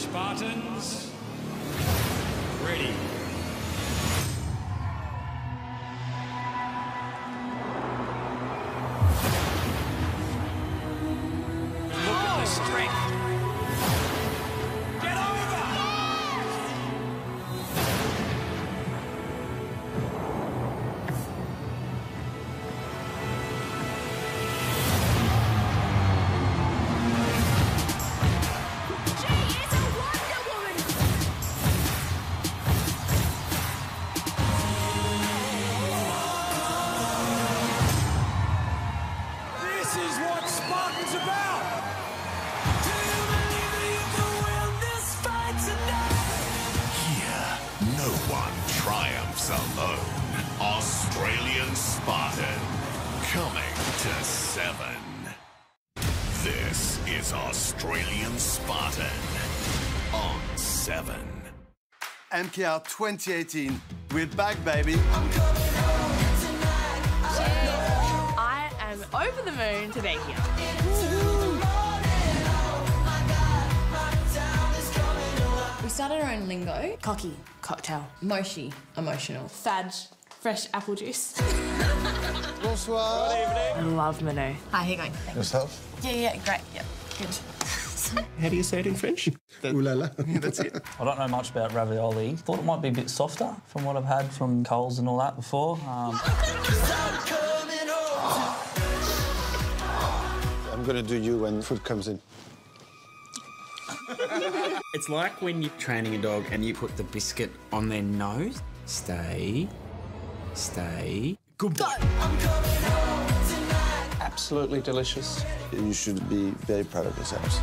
Spartans, ready. Look at the strength. Get over! This is what Spartan's about! Do you believe that you can win this fight tonight? Here, no one triumphs alone. Australian Spartan, coming to 7. This is Australian Spartan on 7. MKR 2018, we're back, baby. I am over the moon to be here. We started our own lingo. Cocky, cocktail. Moshi, emotional. Fadge, fresh apple juice. Bonsoir. I love Manu. Hi, how you going? Yourself? Yeah, great. Yeah, good. How do you say it in French? Ooh la la. That's it. I don't know much about ravioli. Thought it might be a bit softer from what I've had from Coles and all that before. I'm gonna do you when food comes in. It's like when you're training a dog and you put the biscuit on their nose. Stay. Good boy. Absolutely delicious. You should be very proud of yourselves.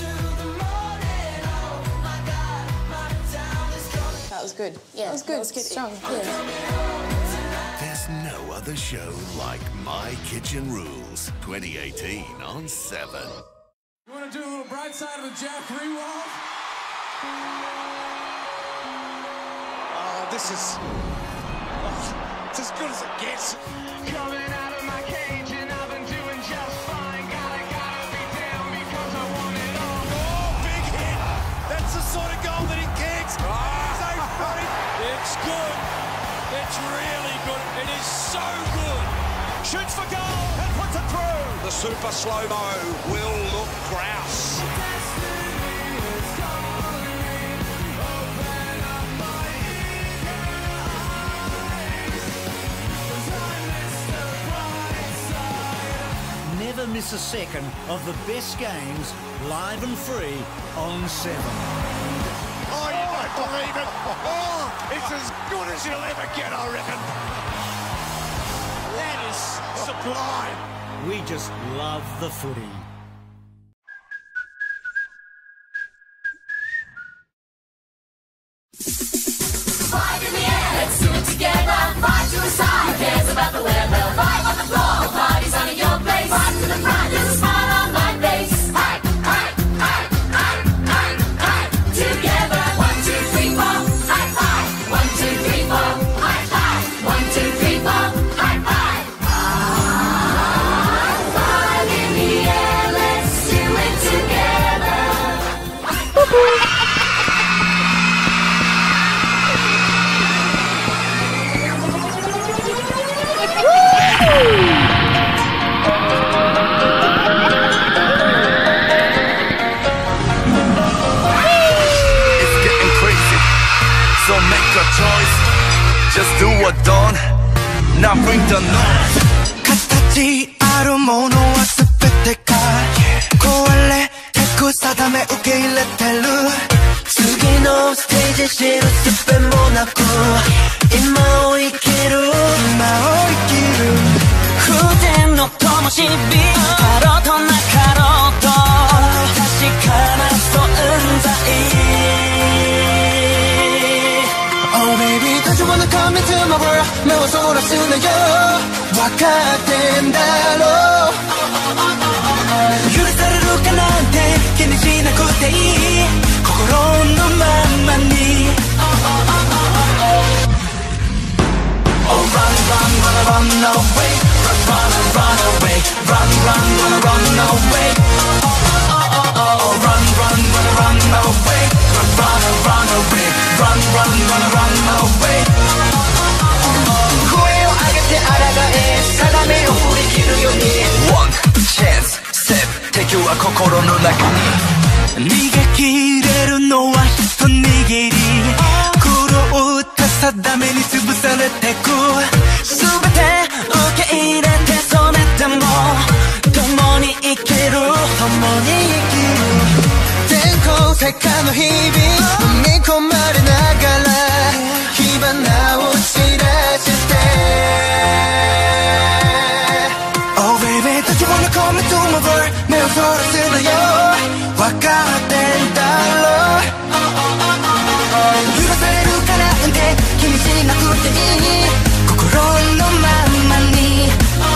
That was good. Yeah, that was good. Strong. Yeah. There's no other show like My Kitchen Rules 2018 on 7. You want to do a little bright side of the Jack Rewald? Oh, this is... it's as good as it gets. Coming out of my cage and I've been doing just fine. Gotta be down because I want it all. Oh, big hit! That's the sort of goal that he kicks. Safe buddy. It's good. It's really good. It is so good. Shoots for goal and puts it through. The super slow-mo will look grouse. Never miss a second of the best games, live and free, on 7. Oh, you don't believe it. Oh, it's as good as you'll ever get, I reckon. That is sublime. We just love the footy. Fight in the air, let's do it together. Fight to the side, who cares about the weather? Fight on the floor, the party's on at your place. Fight to the front, there's a smile on my face. Fight, fight, fight, fight, fight, fight. Together, 1, 2, 3, 4, high five. 1, 2, 3, 4, high five. 1, 2, 3, 4, high five. High five in the air, let's do it together. So make a choice, just do what done, now bring the noise. 形あるものは全てが壊れてく定め受け入れてる次のステージ知るすべもなく今を生きる今を生きる風前の灯火あろうとなかろうと確かな存在Oh baby, don't you wanna come into my world 目をそらすなよ分かってんだろう許されるかなんて気にしなくていい心のままに Oh run, run, wanna run away Run, run, run away Run, run, wanna run away Oh run, run, wanna run away は心の中に逃げ切れるのは一握り狂った定めに潰されてく全て受け入れてそれでも共に生きる共に生きる天候石火の日々飲み込まれながら火花を散らして Oh baby don't you wanna come into my world 目をそらすなよ分かってんだろ許されるからなんて気にしなくていい心のままに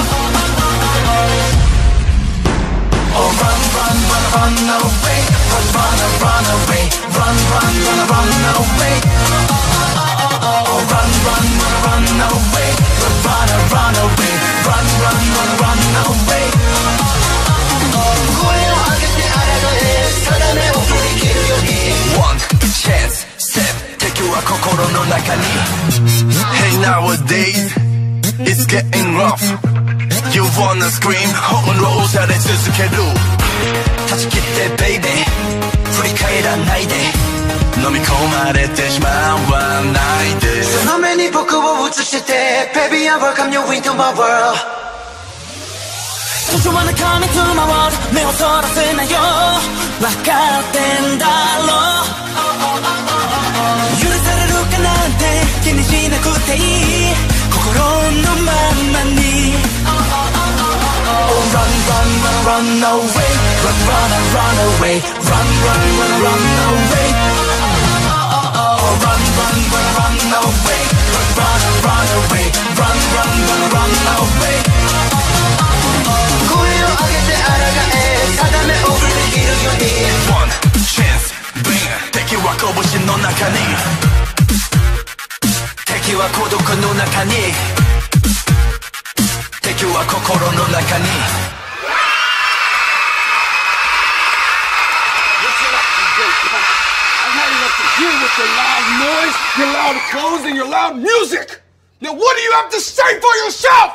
Oh run run run run away run run run away run run run run away Oh run run run run away run run away run run run run away 声を上げて抗え定めを振り切るように One chance step 敵は心の中に Hey nowadays it's getting rough You wanna scream 翻弄され続ける断ち切って baby 振り返らないで飲み込まれてしまわないでその目に僕を映して Baby I welcome you into my world Don't you wanna come into my world 目をそらすなよ分かってんだろ許されるかなんて気にしなくていい心のままに Oh run run run run away run run run away run run run away Oh run run run away run run away run run run away 声を上げて抗え定めを振り切るように One chance bring 敵は拳の中に敵は孤独の中に敵は心の中に I've had enough to hear with your loud noise, your loud clothes, and your loud music. Now what do you have to say for yourself?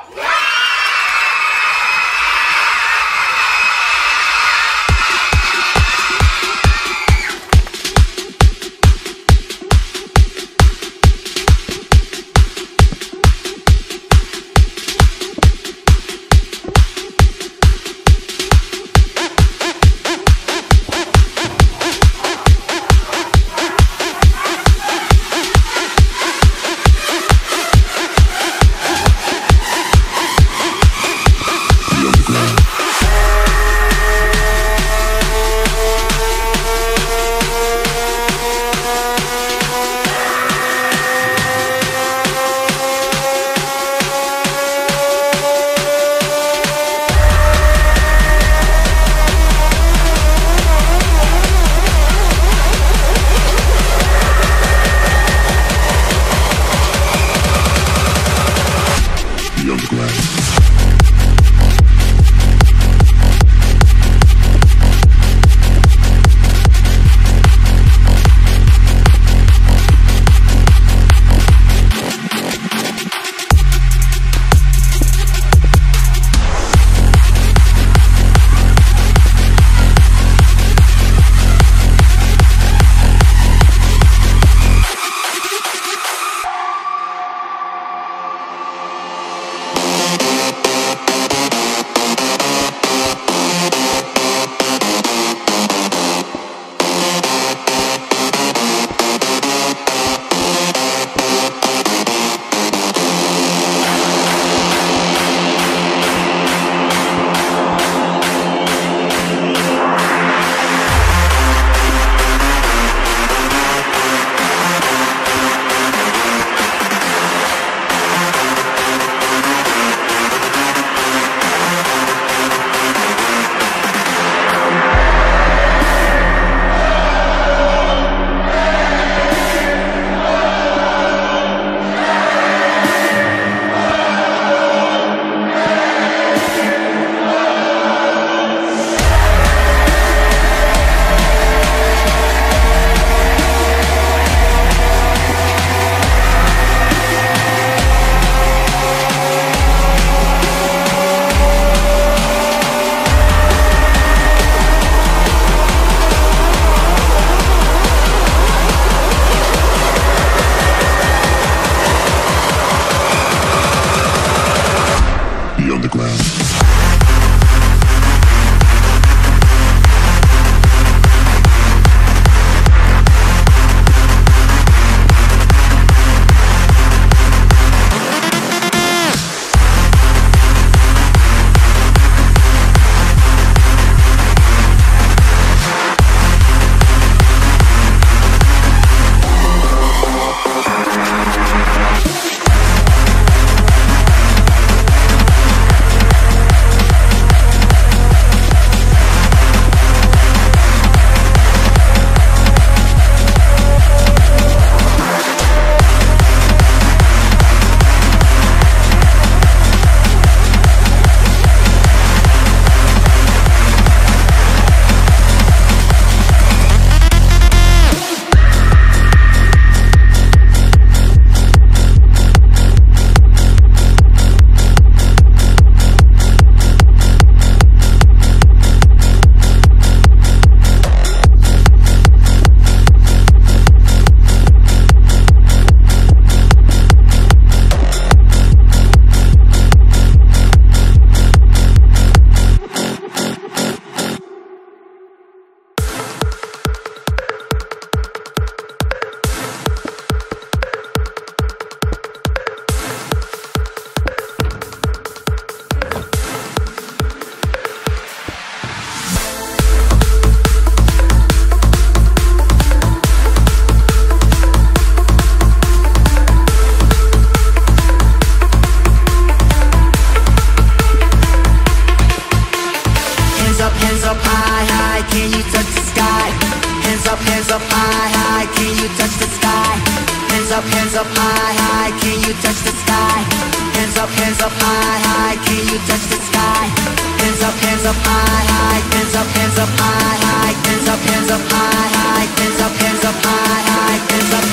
touch the sky? Hands up high, high, can you touch the sky? Hands up high, high, can you touch the sky? Hands up high, high, hands up high, high, hands up high, high, hands up high, high, hands up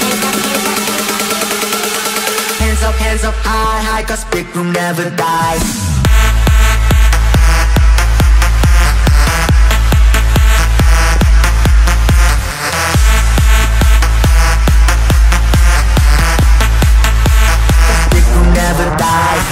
high, high, 'cause big room never dies. Never dies.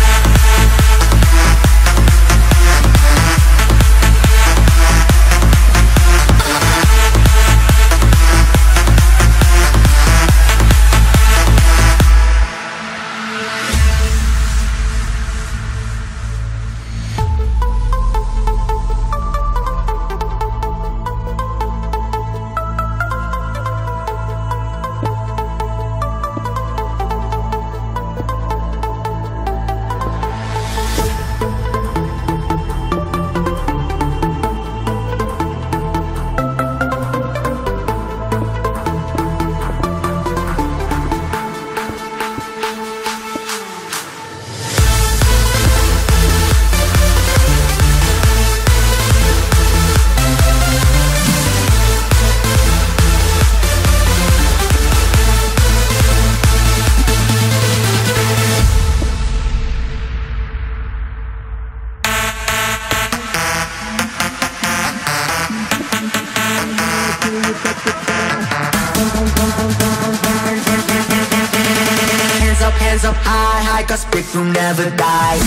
Hands up high, high, 'cause big room never dies.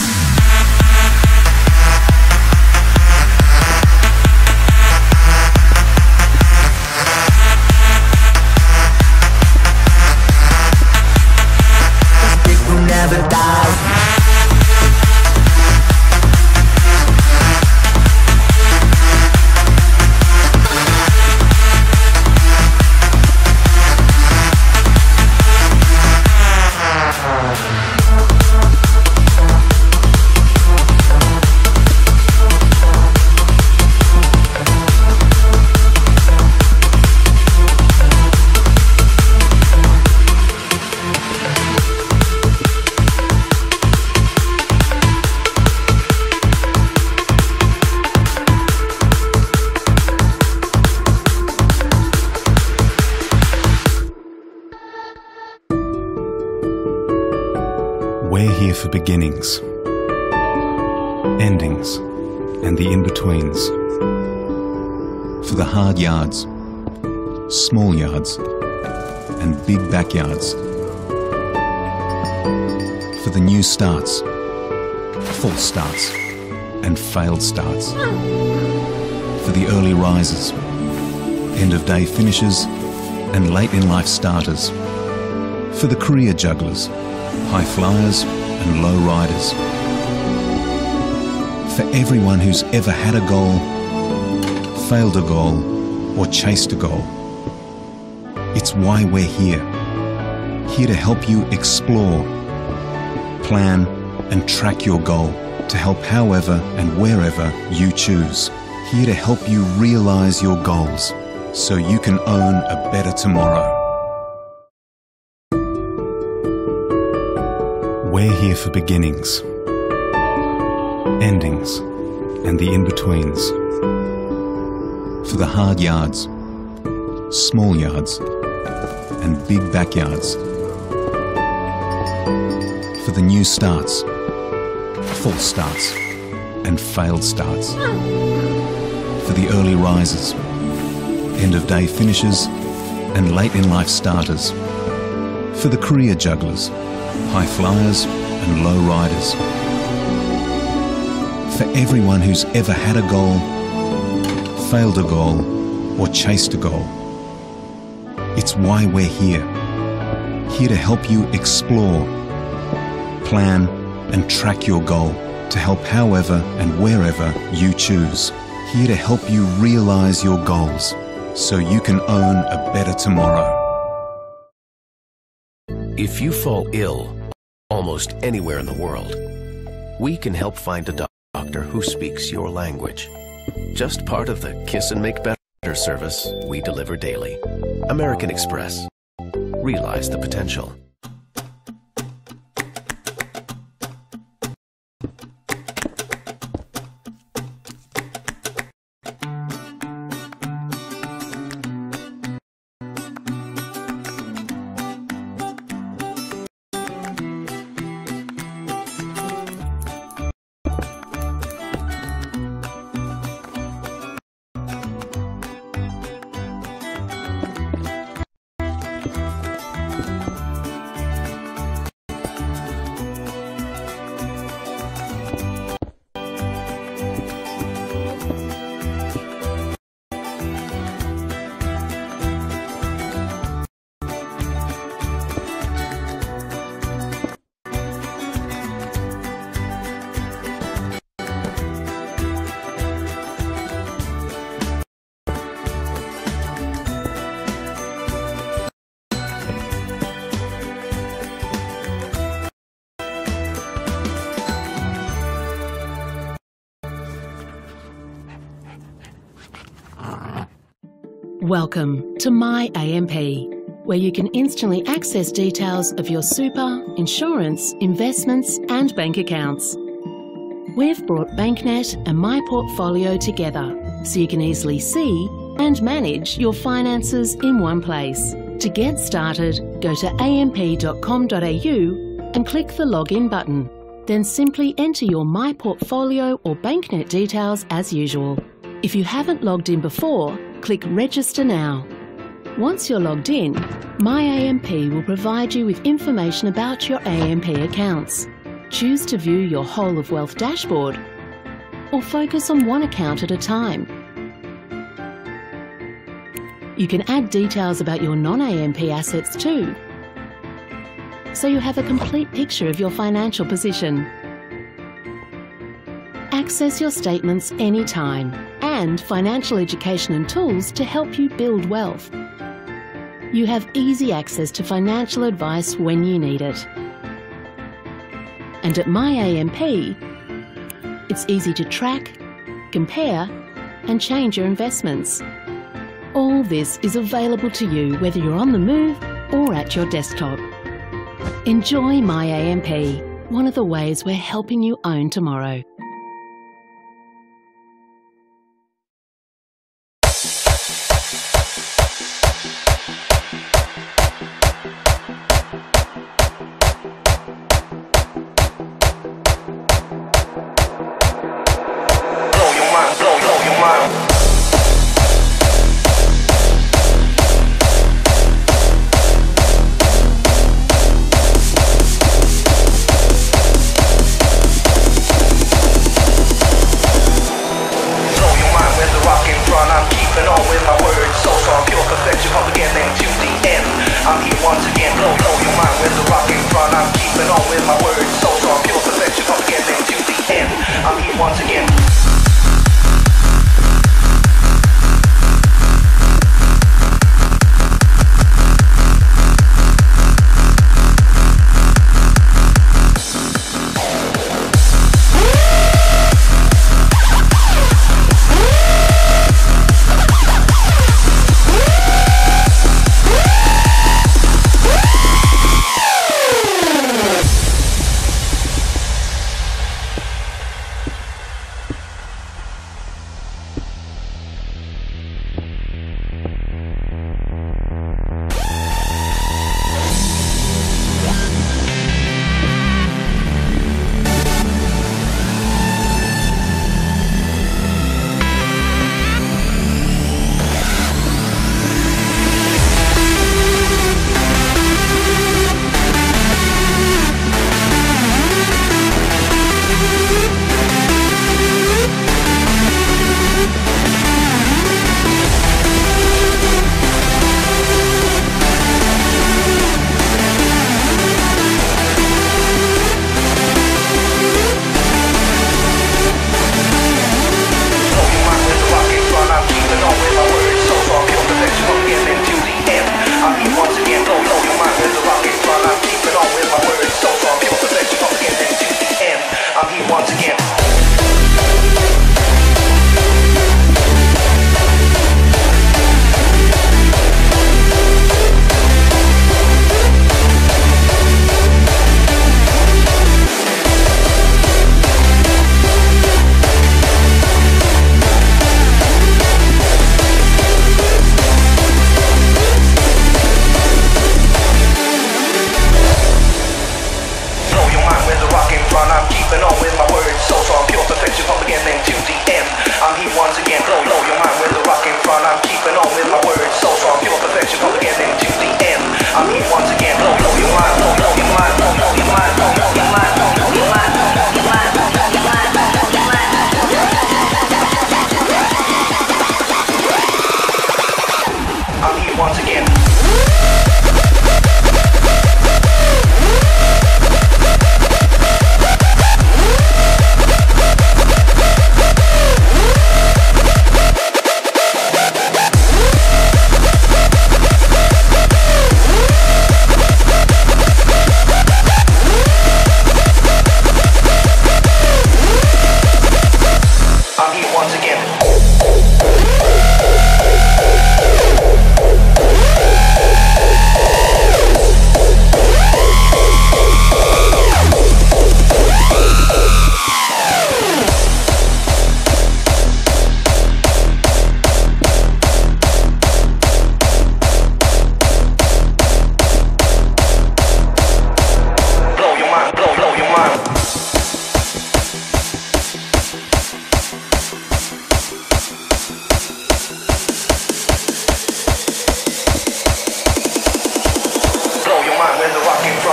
Big room never dies. We're here for beginnings, endings, and the in-betweens. For the hard yards, small yards, and big backyards. For the new starts, false starts, and failed starts. For the early risers, end-of-day finishers, and late-in-life starters. For the career jugglers, high flyers and low riders. For everyone who's ever had a goal, failed a goal, or chased a goal. It's why we're here. Here to help you explore, plan and track your goal to help however and wherever you choose. Here to help you realise your goals so you can own a better tomorrow. We're here for beginnings, endings, and the in-betweens. For the hard yards, small yards, and big backyards. For the new starts, false starts, and failed starts. For the early risers, end-of-day finishers, and late-in-life starters. For the career jugglers, high flyers and low riders. For everyone who's ever had a goal, failed a goal, or chased a goal. It's why we're here. Here to help you explore, plan and track your goal to help however and wherever you choose. Here to help you realise your goals so you can own a better tomorrow. If you fall ill almost anywhere in the world, we can help find a doctor who speaks your language. Just part of the Kiss and Make Better deliver service we deliver daily. American Express. Realize the potential. Welcome to My AMP, where you can instantly access details of your super, insurance, investments and bank accounts. We've brought BankNet and My Portfolio together so you can easily see and manage your finances in one place. To get started, go to amp.com.au and click the Login button. Then simply enter your My Portfolio or BankNet details as usual. If you haven't logged in before, click Register Now. Once you're logged in, My AMP will provide you with information about your AMP accounts. Choose to view your whole of wealth dashboard or focus on one account at a time. You can add details about your non-AMP assets too, so you have a complete picture of your financial position. Access your statements anytime and financial education and tools to help you build wealth. You have easy access to financial advice when you need it. And at My AMP, it's easy to track, compare and change your investments. All this is available to you whether you're on the move or at your desktop. Enjoy My AMP, one of the ways we're helping you own tomorrow.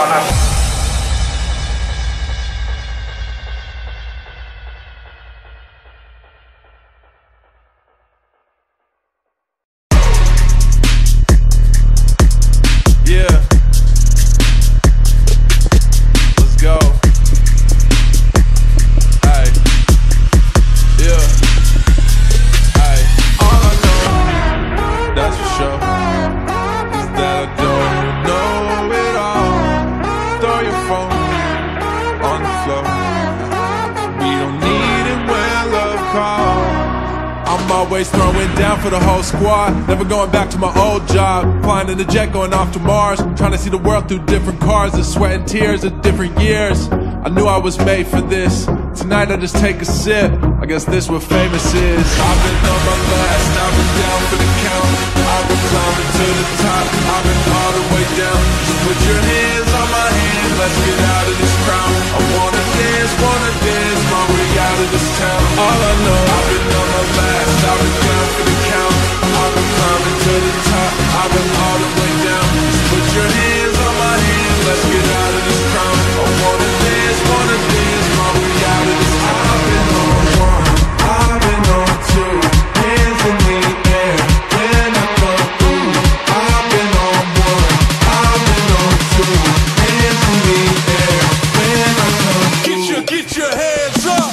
Always throwing down for the whole squad. Never going back to my old job. Flying in a jet going off to Mars. Trying to see the world through different cars. The sweat and tears of different years. I knew I was made for this. Tonight I just take a sip. I guess this what famous is. I've been on my last, I've been down for the count. I've been climbing to the top, I've been all the way down. So put your hands on my hand, let's get out of this crowd. I wanna dance, my way out of this town. All I know, I've been on my last, I've been down for the count. I've been climbing to the top, I've been all the way down. So put your hands on my hand, let's get out of this crowd. I wanna dance, my way out of this town. I've been on one, I've been on two, hands in the air when I come through. I've been on one, I've been on two, hands in the air when I come through. Get your hands up.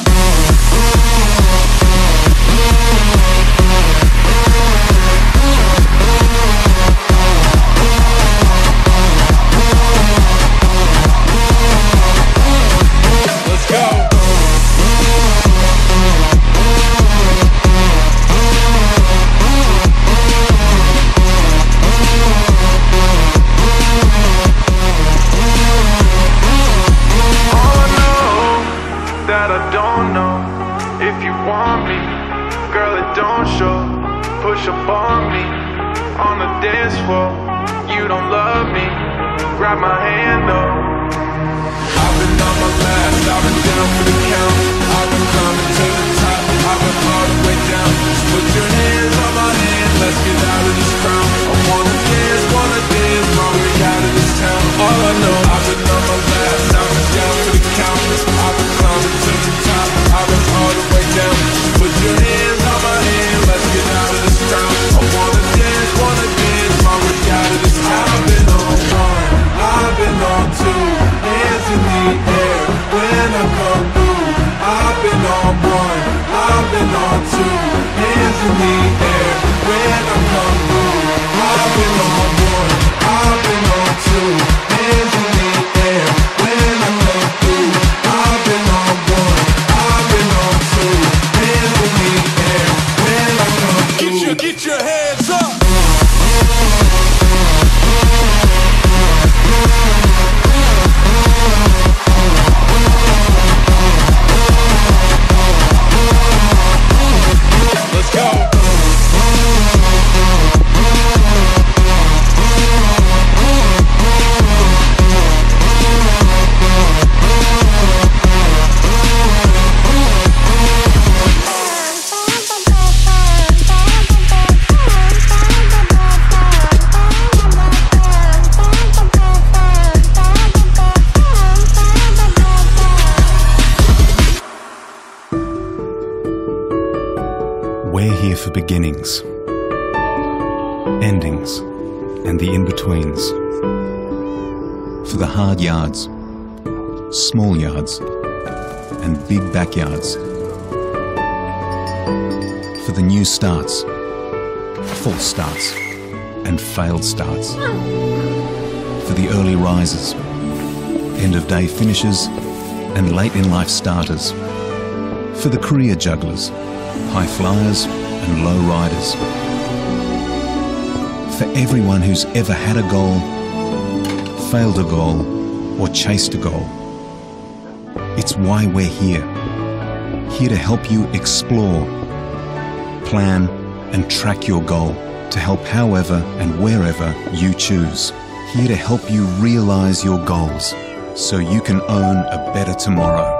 Push up on me on the dance floor. You don't love me, grab my hand though. I've been on my last, I've been down for the count. I've been climbing to the top, I've been all the way down. Just put your hands on my hand, let's get out of this crowd. I wanna dance, my way out of this town. All I know, I've been on my last, I've been down for the count. I've been climbing to the top, I've been all the way down. Just put your hands on my hand, let's get out of this crowd. I wanna dance, my way out of this town. I've been on one, I've been on two, hands in the air when I come through. I've been on one, I've been on two, hands in the air when I come through. I've been on one, I've been on two, hands in the air when I come through. I've been on one, I've been on two, hands in the air when I come through. Get your hands up. Let's go. We're here for beginnings, endings, and the in-betweens. For the hard yards, small yards, and big backyards. For the new starts, false starts, and failed starts. For the early risers, end-of-day finishers, and late-in-life starters. For the career jugglers, high flyers and low riders. For everyone who's ever had a goal, failed a goal, or chased a goal. It's why we're here. Here to help you explore, plan and track your goal to help however and wherever you choose. Here to help you realise your goals so you can own a better tomorrow.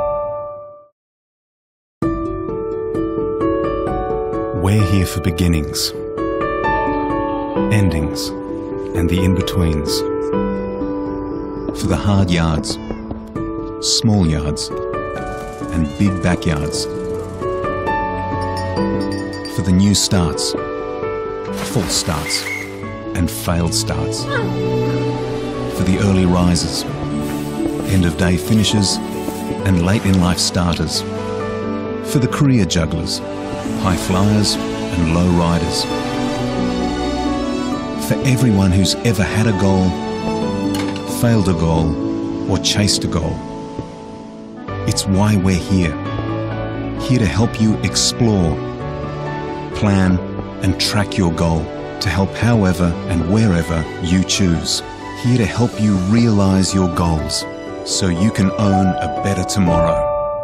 We're here for beginnings, endings, and the in-betweens. For the hard yards, small yards, and big backyards. For the new starts, false starts, and failed starts. For the early risers, end-of-day finishers, and late-in-life starters. For the career jugglers, high flyers, and low riders. For everyone who's ever had a goal, failed a goal, or chased a goal. It's why we're here. Here to help you explore, plan, and track your goal to help however and wherever you choose. Here to help you realise your goals so you can own a better tomorrow.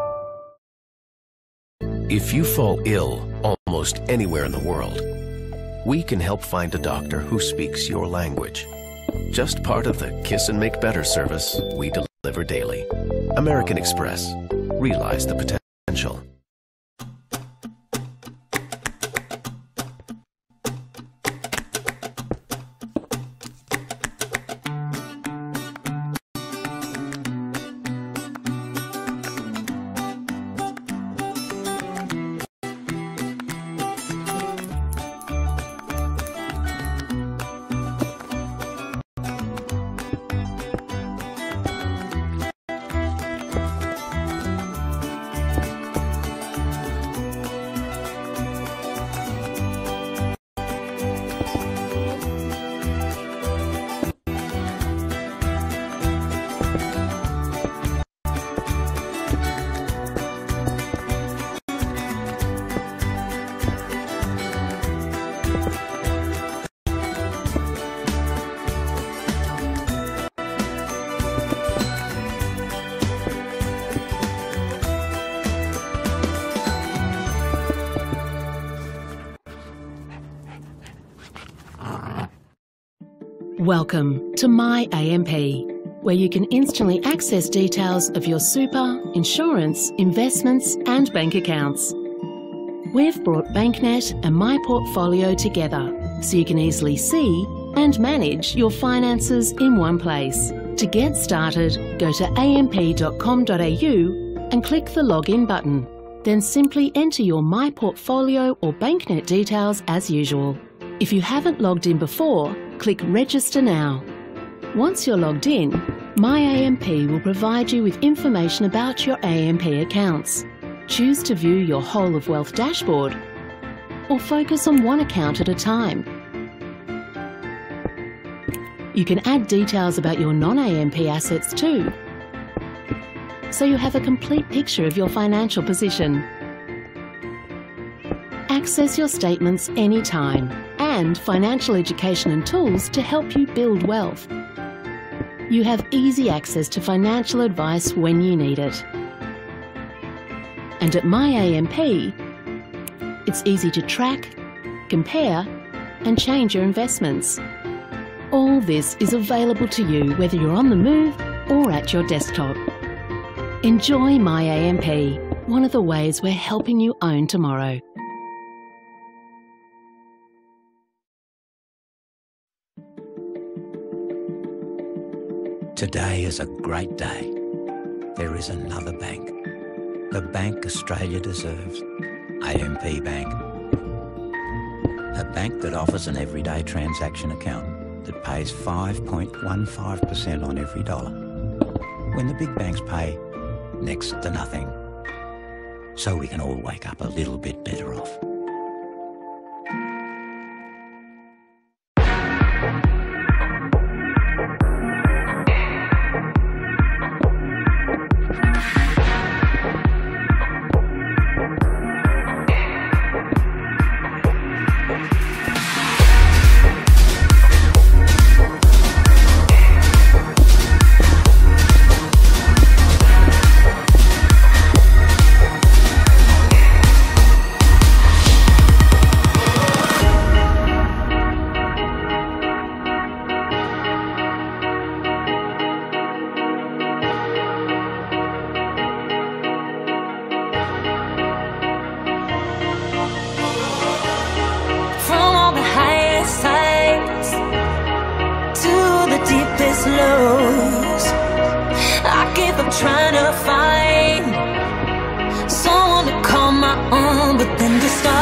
If you fall ill almost anywhere in the world, we can help find a doctor who speaks your language. Just part of the Kiss and Make Better service we deliver daily. American Express. Realize the potential. Welcome to My AMP, where you can instantly access details of your super, insurance, investments and bank accounts. We've brought BankNet and My Portfolio together so you can easily see and manage your finances in one place. To get started, go to amp.com.au and click the login button. Then simply enter your My Portfolio or BankNet details as usual. If you haven't logged in before, click Register Now. Once you're logged in, My AMP will provide you with information about your AMP accounts. Choose to view your whole of wealth dashboard or focus on one account at a time. You can add details about your non-AMP assets too, so you have a complete picture of your financial position. Access your statements anytime and financial education and tools to help you build wealth. You have easy access to financial advice when you need it. And at My AMP, it's easy to track, compare and change your investments. All this is available to you whether you're on the move or at your desktop. Enjoy My AMP, one of the ways we're helping you own tomorrow. Today is a great day. There is another bank. The bank Australia deserves. AMP Bank. A bank that offers an everyday transaction account that pays 5.15% on every dollar. When the big banks pay next to nothing. So we can all wake up a little bit better off.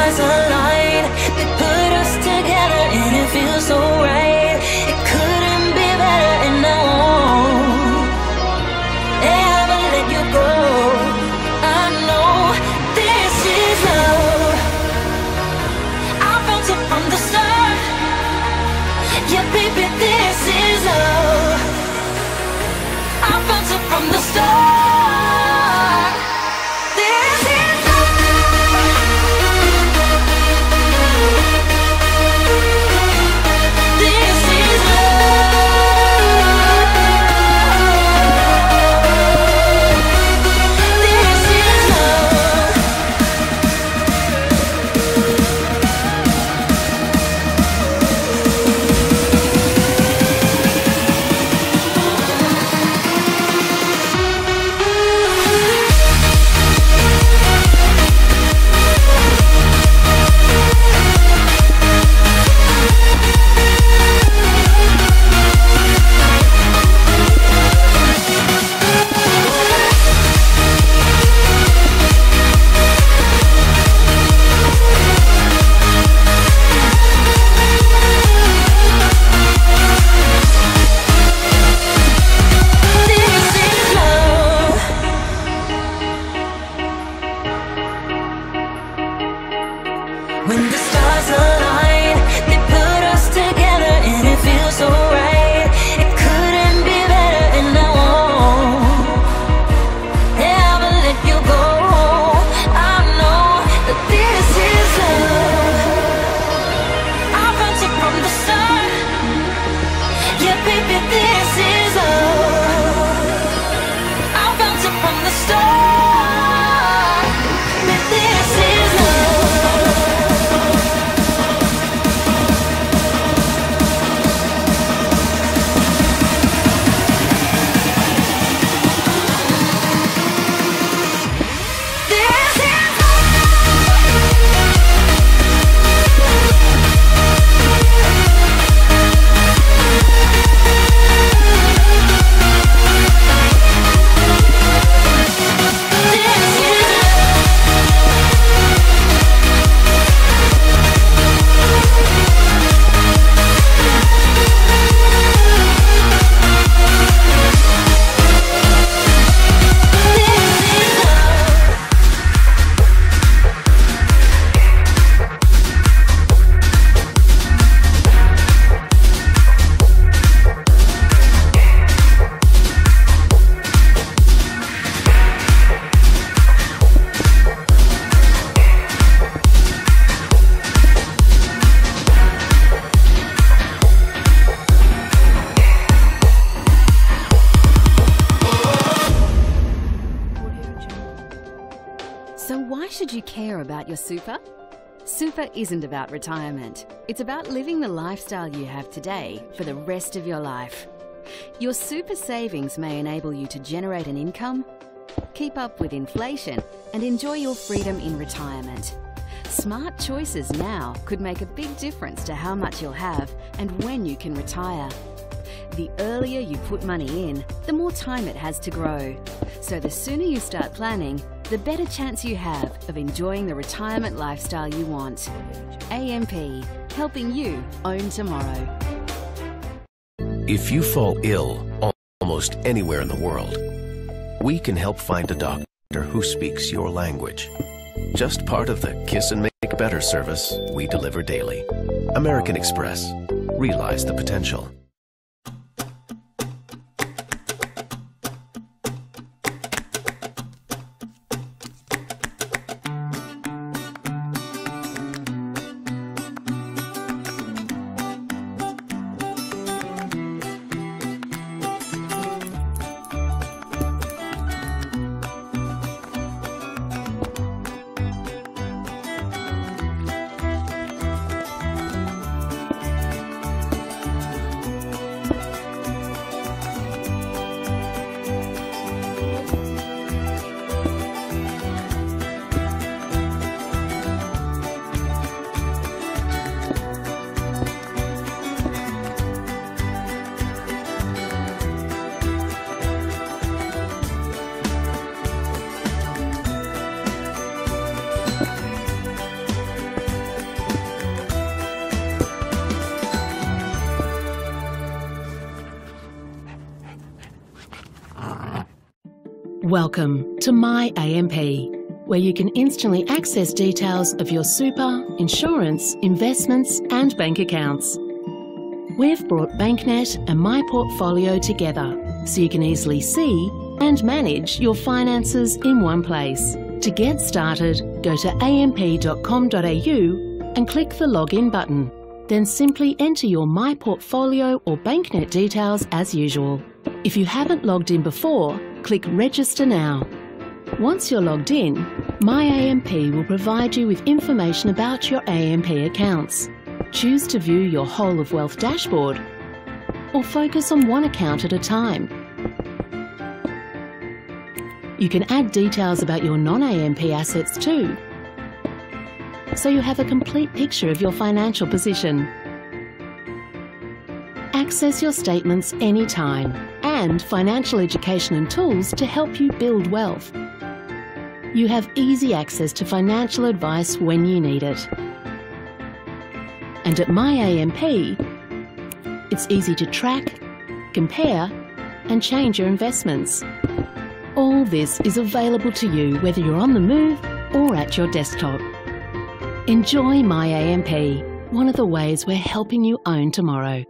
stars align, they put us together and it feels so right. It couldn't be better and I won't ever let you go. I know this is love. I felt it from the start. Yeah, baby, this is love. I felt it from the start. This is love. This is love. This is love. When the stars align, they put us together and it feels so right. It couldn't be better and I won't ever let you go. I know that this is love. I felt it from the start. Yeah, baby, this is love. I felt it from the start. That this is love. So why should you care about your super? Super isn't about retirement. It's about living the lifestyle you have today for the rest of your life. Your super savings may enable you to generate an income, keep up with inflation, and enjoy your freedom in retirement. Smart choices now could make a big difference to how much you'll have and when you can retire. The earlier you put money in, the more time it has to grow. So the sooner you start planning, the better chance you have of enjoying the retirement lifestyle you want. AMP, helping you own tomorrow. If you fall ill almost anywhere in the world, we can help find a doctor who speaks your language. Just part of the Kiss and Make Better service we deliver daily. American Express. Realize the potential. Welcome to My AMP, where you can instantly access details of your super, insurance, investments and bank accounts. We've brought BankNet and My Portfolio together so you can easily see and manage your finances in one place. To get started, go to amp.com.au and click the login button. Then simply enter your My Portfolio or BankNet details as usual. If you haven't logged in before, click Register Now. Once you're logged in, My AMP will provide you with information about your AMP accounts. Choose to view your whole of wealth dashboard or focus on one account at a time. You can add details about your non-AMP assets too, so you have a complete picture of your financial position. Access your statements anytime and financial education and tools to help you build wealth. You have easy access to financial advice when you need it. And at My AMP, it's easy to track, compare and change your investments. All this is available to you whether you're on the move or at your desktop. Enjoy My AMP, one of the ways we're helping you own tomorrow.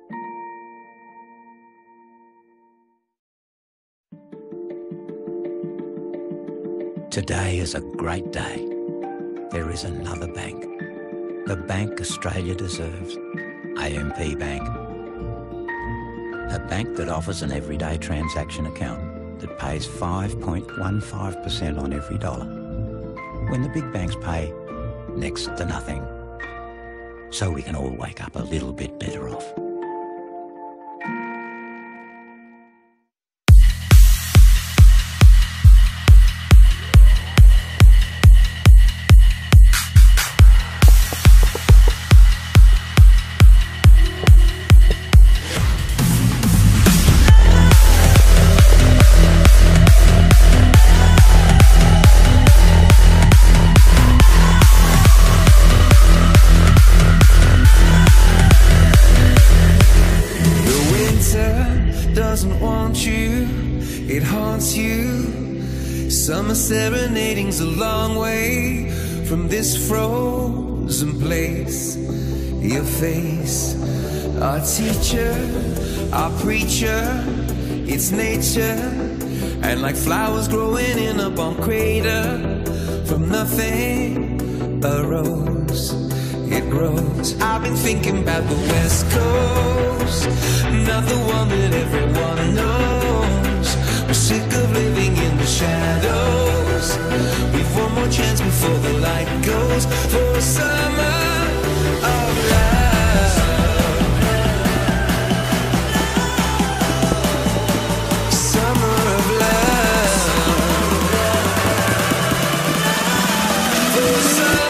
Today is a great day. There is another bank. The bank Australia deserves. AMP Bank. A bank that offers an everyday transaction account that pays 5.15% on every dollar, when the big banks pay next to nothing. So we can all wake up a little bit better off. Summer serenading's a long way from this frozen place. Your face, our teacher, our preacher, it's nature. And like flowers growing in a bomb crater, from nothing a rose, it grows. I've been thinking about the West Coast, not the one that everyone knows. We're sick of living in the shadows. We've one more chance before the light goes, for a summer of love. Summer of love. For a summer.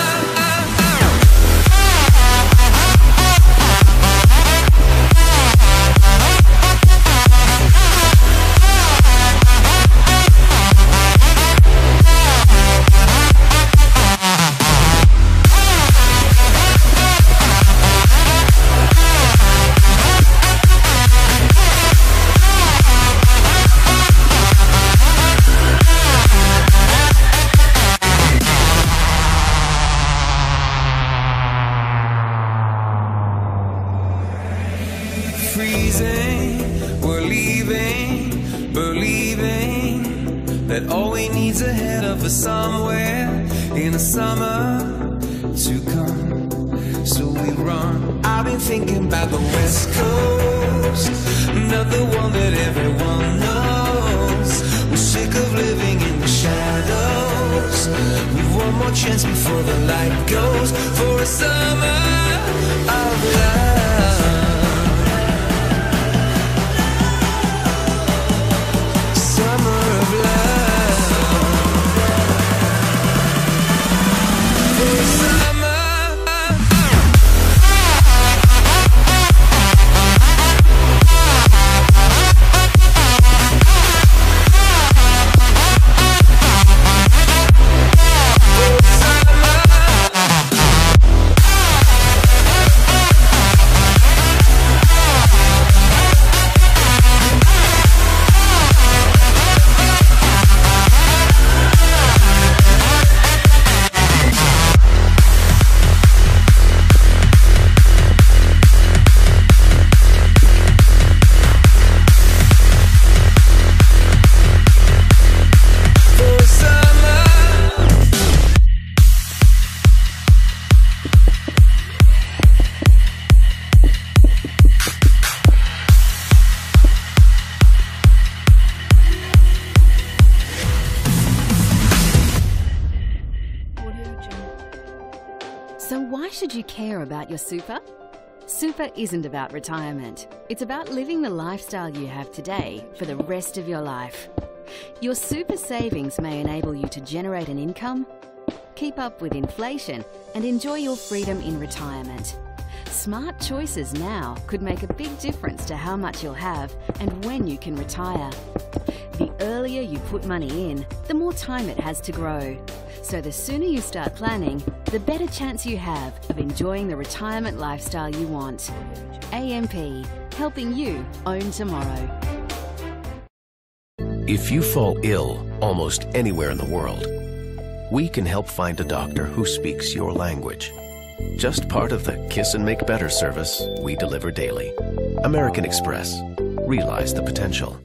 That all we need's ahead of us somewhere in the summer to come. So we run. I've been thinking about the West Coast, not the one that everyone knows. We're sick of living in the shadows. We've one more chance before the light goes, for a summer of love. you care about your super? Super isn't about retirement. It's about living the lifestyle you have today for the rest of your life. Your super savings may enable you to generate an income, keep up with inflation, and enjoy your freedom in retirement. Smart choices now could make a big difference to how much you'll have and when you can retire. The earlier you put money in, the more time it has to grow. So the sooner you start planning, the better chance you have of enjoying the retirement lifestyle you want. AMP, helping you own tomorrow. If you fall ill almost anywhere in the world, we can help find a doctor who speaks your language. Just part of the Kiss and Make Better service we deliver daily. American Express. Realize the potential.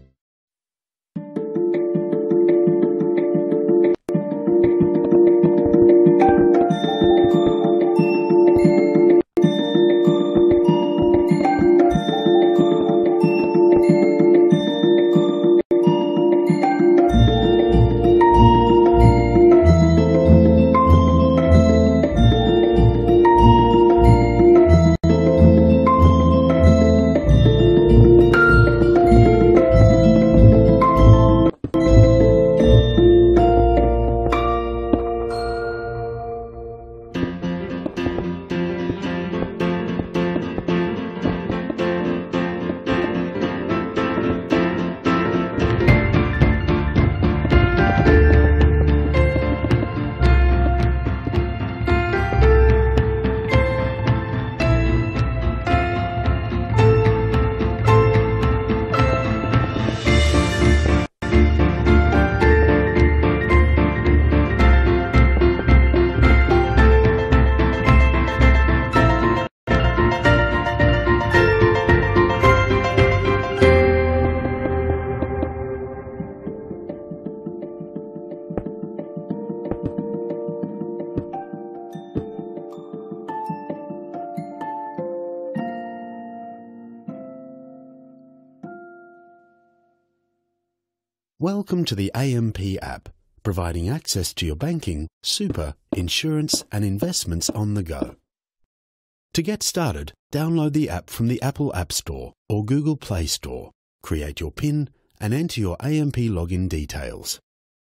Welcome to the AMP app, providing access to your banking, super, insurance and investments on the go. To get started, download the app from the Apple App Store or Google Play Store, create your PIN and enter your AMP login details.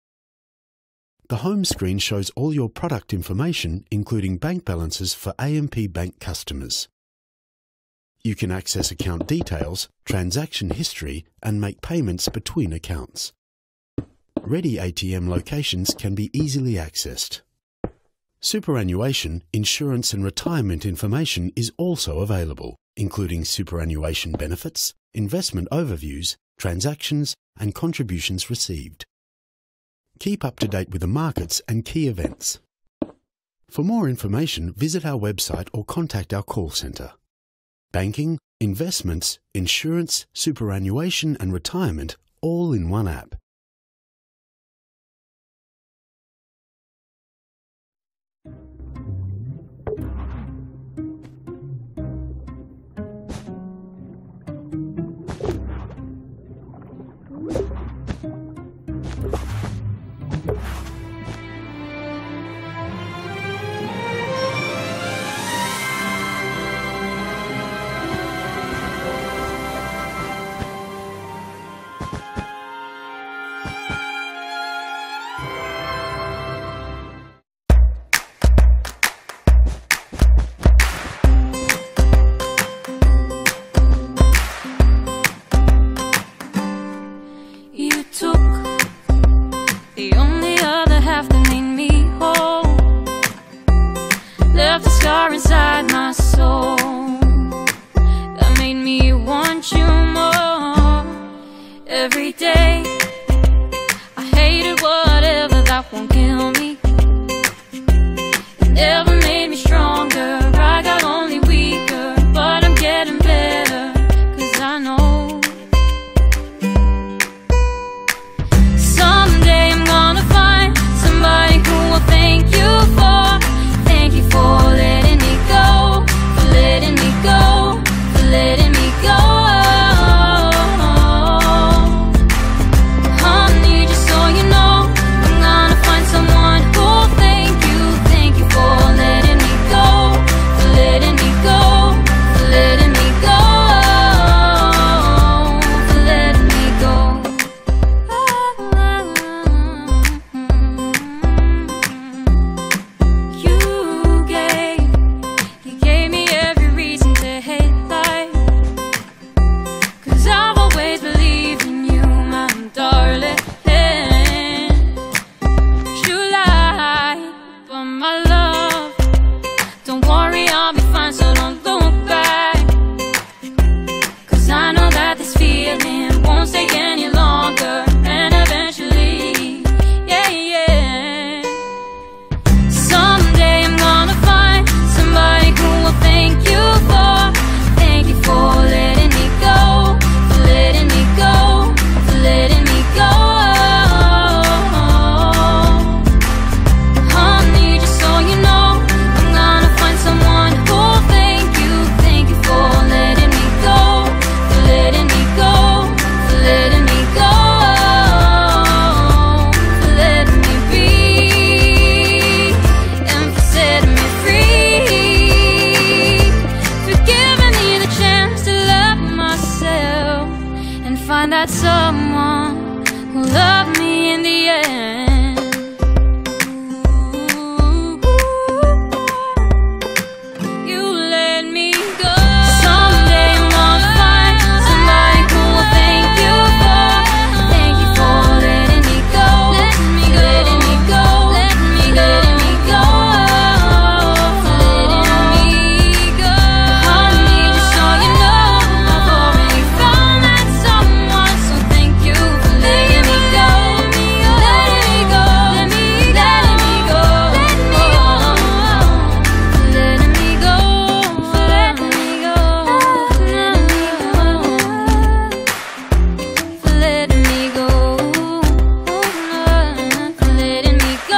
The home screen shows all your product information, including bank balances for AMP Bank customers. You can access account details, transaction history and make payments between accounts. Ready ATM locations can be easily accessed. Superannuation, insurance and retirement information is also available, including superannuation benefits, investment overviews, transactions and contributions received. Keep up to date with the markets and key events. For more information, visit our website or contact our call centre. Banking, investments, insurance, superannuation and retirement all in one app. Inside my soul that made me want you more. Every day I hated whatever that won't kill me. It never made me stronger, I got only weaker. But I'm getting better, 'cause I know someday I'm gonna find somebody who will thank you for letting me go, for letting me go, for letting me go. Honey, just so you know, I'm gonna find someone who'll thank you for letting me go. that this feeling won't stay any longer, and eventually, yeah, yeah, someday I'm gonna find somebody who will thank you for letting me go, for letting me go, for letting me go. Honey, just so you know, I'm gonna find someone who'll thank you for letting me go, for letting me go, for letting me go, for letting me be, and for setting me free, for giving me the chance to love myself and find that someone who'll love me in the end. You let me go. Someday I'm gonna find somebody who will thank you for letting me go, letting me go, letting me go, letting me go, letting me go, for letting me go. Honey, just so you know, I've already found that someone, so thank you for letting me go, letting me go, letting me go, letting me go, for letting me go, for letting me go, for letting me go, for letting me go, for letting me go.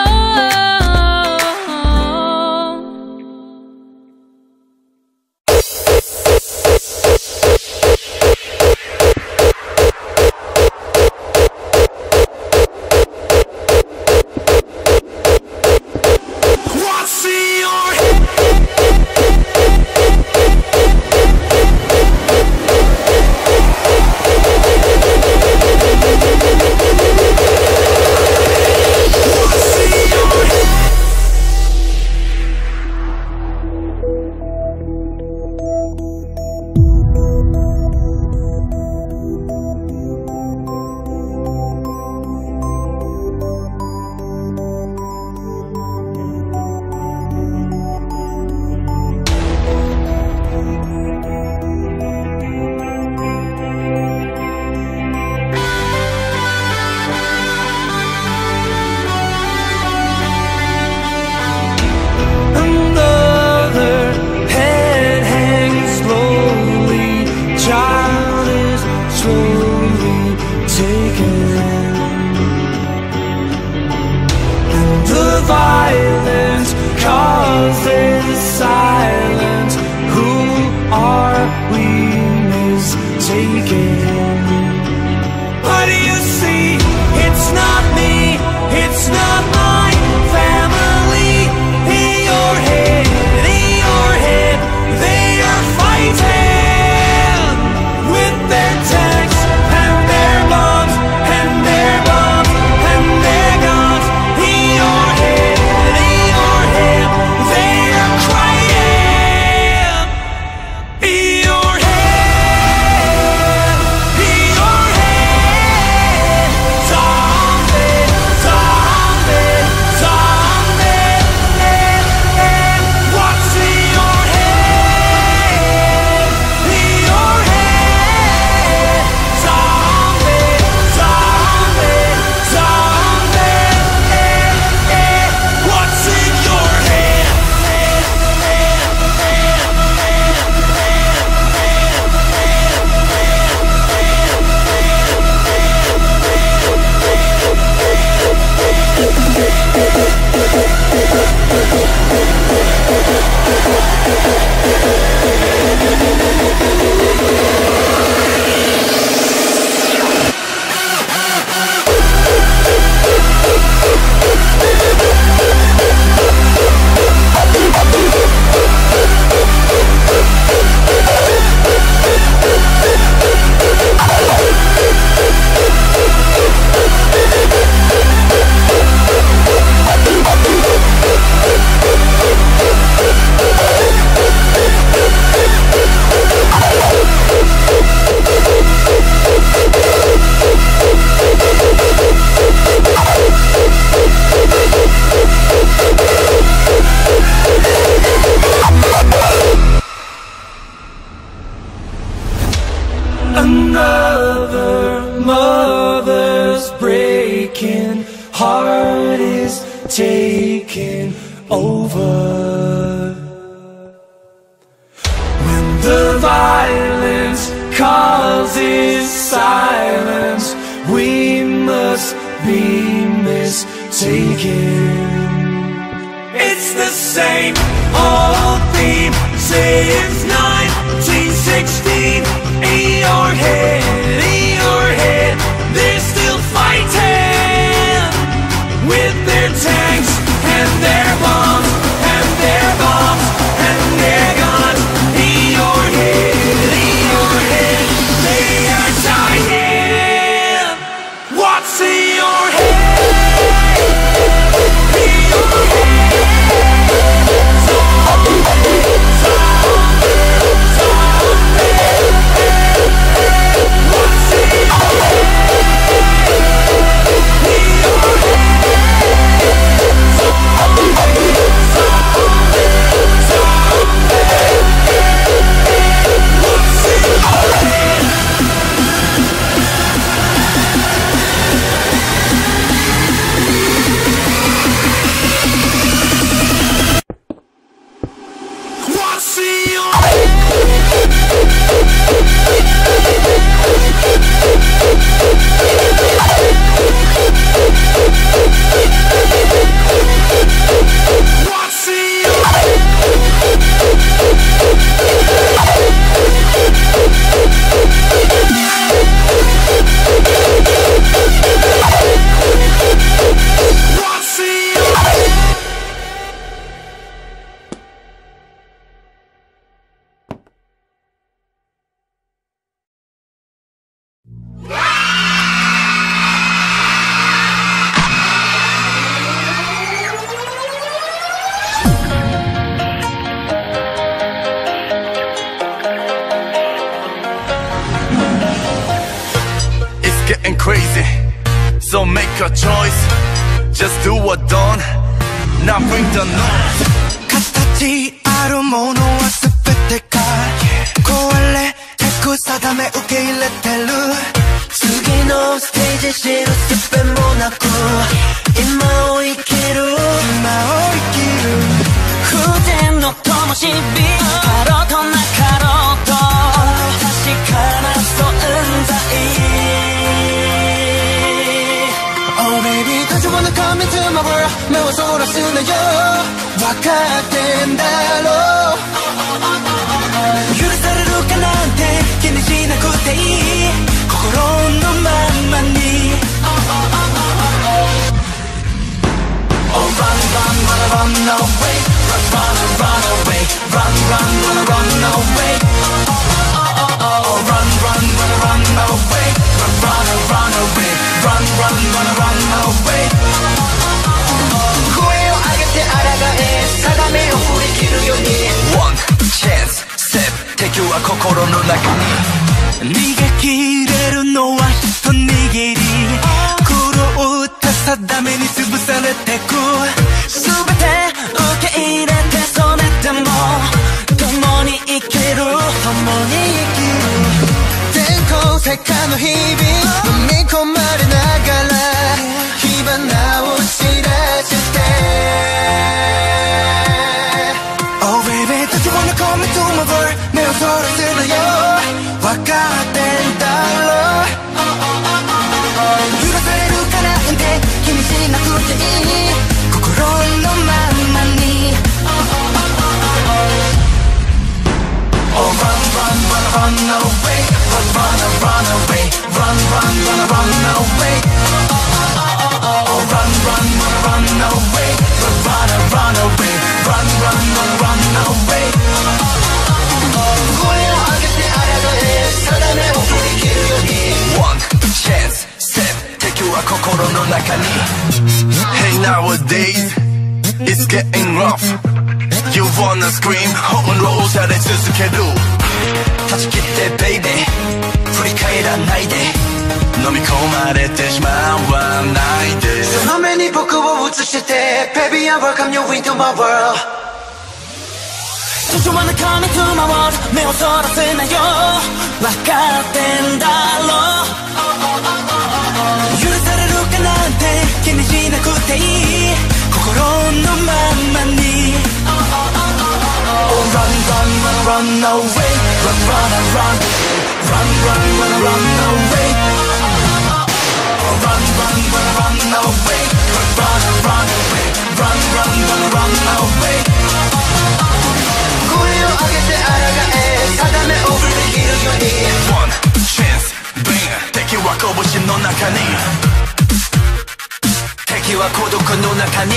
What's in your another head hangs slowly, child is slowly taken, and the violence causes silence. Who are we mistaken? But you see, it's not me, it's not my family. In your head, they are fighting with their tanks and their bombs and their bombs and their guns. In your head, they are crying. In your head. Another mother's breaking heart is taking over. When the violence causes silence, we must be mistaken. It's the same old theme since 1916. In your head, they're still fighting with their tanks and their bombs and their bombs and their guns. In your head, they are dying. What's in your head? In your crazy, so make a choice. Just do what done, not bring the noise. 形あるものは全てが壊れてく定め受け入れてる。次のステージ知るすべもなく今を生きる。 風前の灯火あろうとなかろうと確かな存在。 Oh baby, don't you wanna come into my world? 目をそらすなよ。分かってんだろう。許されるかなんて気にしなくていい。心のままに。 Oh run, run, wanna run away. Run, run, run away. Run, run, wanna run away. Oh run, run, wanna run away. Run, run, run away. Run, run, wanna run away. 声を上げて抗え定めを振り切るように。 One chance, step 敵は心の中に。 逃げ切れるのは一握り。狂った定めに潰されてく。 全て受け入れてそれでも共に生きる。共に生きる。 天候石化の日々飲み込まれながら火花を散らして。 Oh baby, don't you wanna come into my world? 目をそらすなよ。分かってんだろう。許されるかなんて気にしなくていい。心のままに。 Oh run, run, wanna run away. Run, run, run away. Run, run, wanna run away. Oh run, run, wanna run away. Run, run, run away. Run, run, wanna run away. 声を上げて抗え定めを振り切るように。 One chance, step 敵は心の中に。 Hey nowadays, it's getting rough. You wanna scream, home roll され続ける。断ち切って baby 振り返らないで。飲み込まれてしまわないで。 その目に僕を映して Baby I welcome you into my world. Don't you wanna come into my world? 目をそらすなよ。分かっ 10달러許されるかなんて気にしなくていい心のままに Oh run run run run away Run run and run Run run run run away Oh run run run run away Run run and run Run run run run away声を上げて抗え定めを振り切るように One chance bang 敵は拳の中に敵は孤独の中に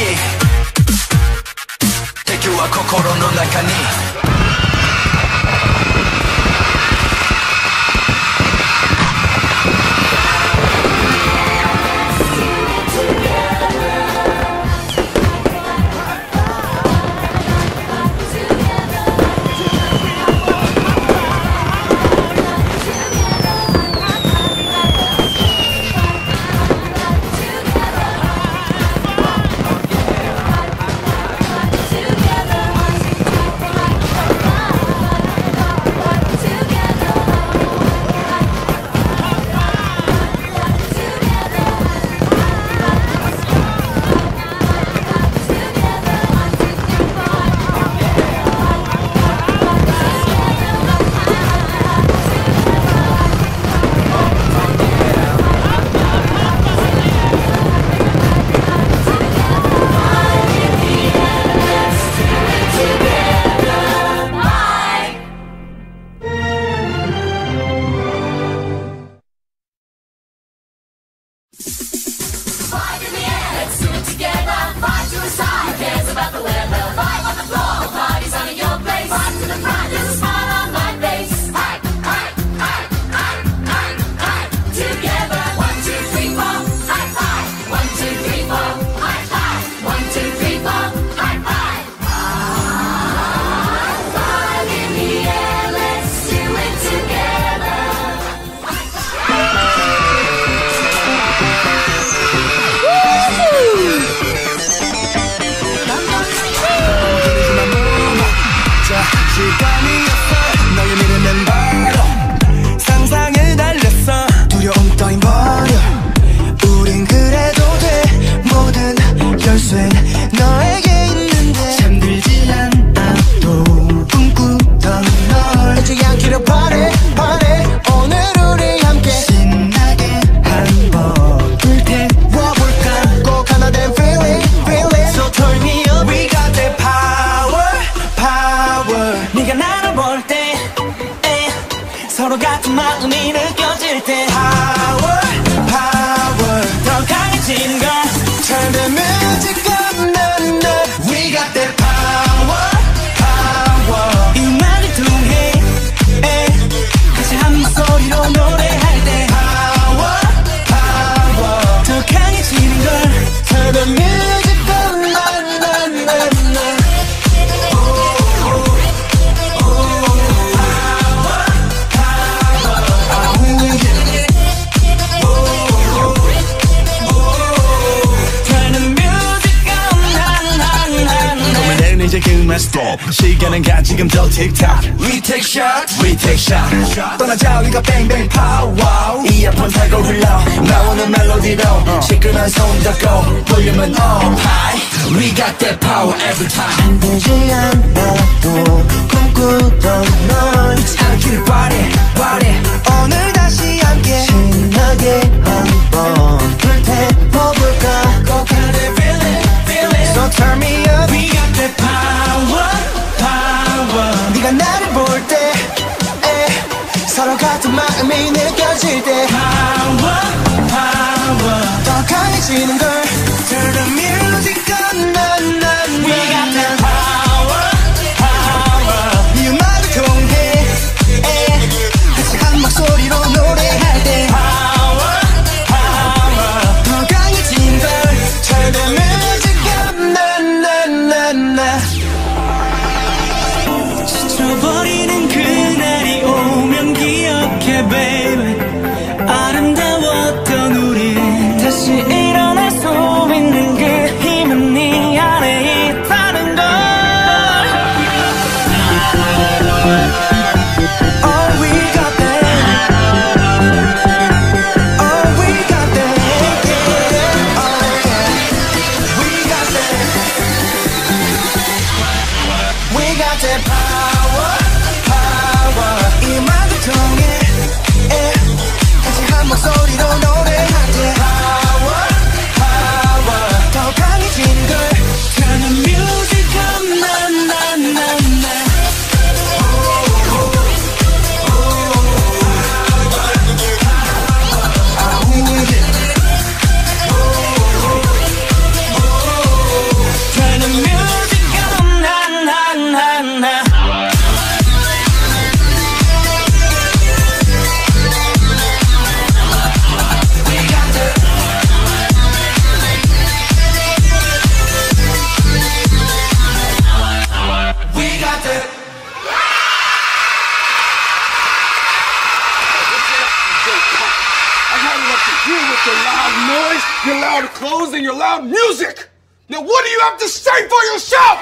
敵は心の中に 시간은 가 지금 더 틱탁 We take shot, we take shot 떠나자 우리가 뱅뱅 파워 이어폰 달고 흘러 나오는 멜로디로 시끄러운 손 잡고 볼륨은 up high We got that power every time 안 되지 않아도 꿈꾸던 널 참기를 바래 바래 오늘 다시 함께 신나게 한번 불태워볼까 꼭 하는 feeling feeling So turn me up We got that power power 네가 나를 볼 때 서로 같은 마음이 느껴질 때 Power power 더 강해지는 걸 Turn the music on We got that power power 이 음악을 통해 같이 한 목소리로 노래할 때 Power power 더 강해지는 걸 Turn the music on 지쳐버리는 그날이 오면 기억해 baby 아름다웠던 우리 다시 일어날 수 있는 그 힘은 네 안에 있다는 걸 You with your loud noise, your loud clothes, and your loud music. Now what do you have to say for yourself?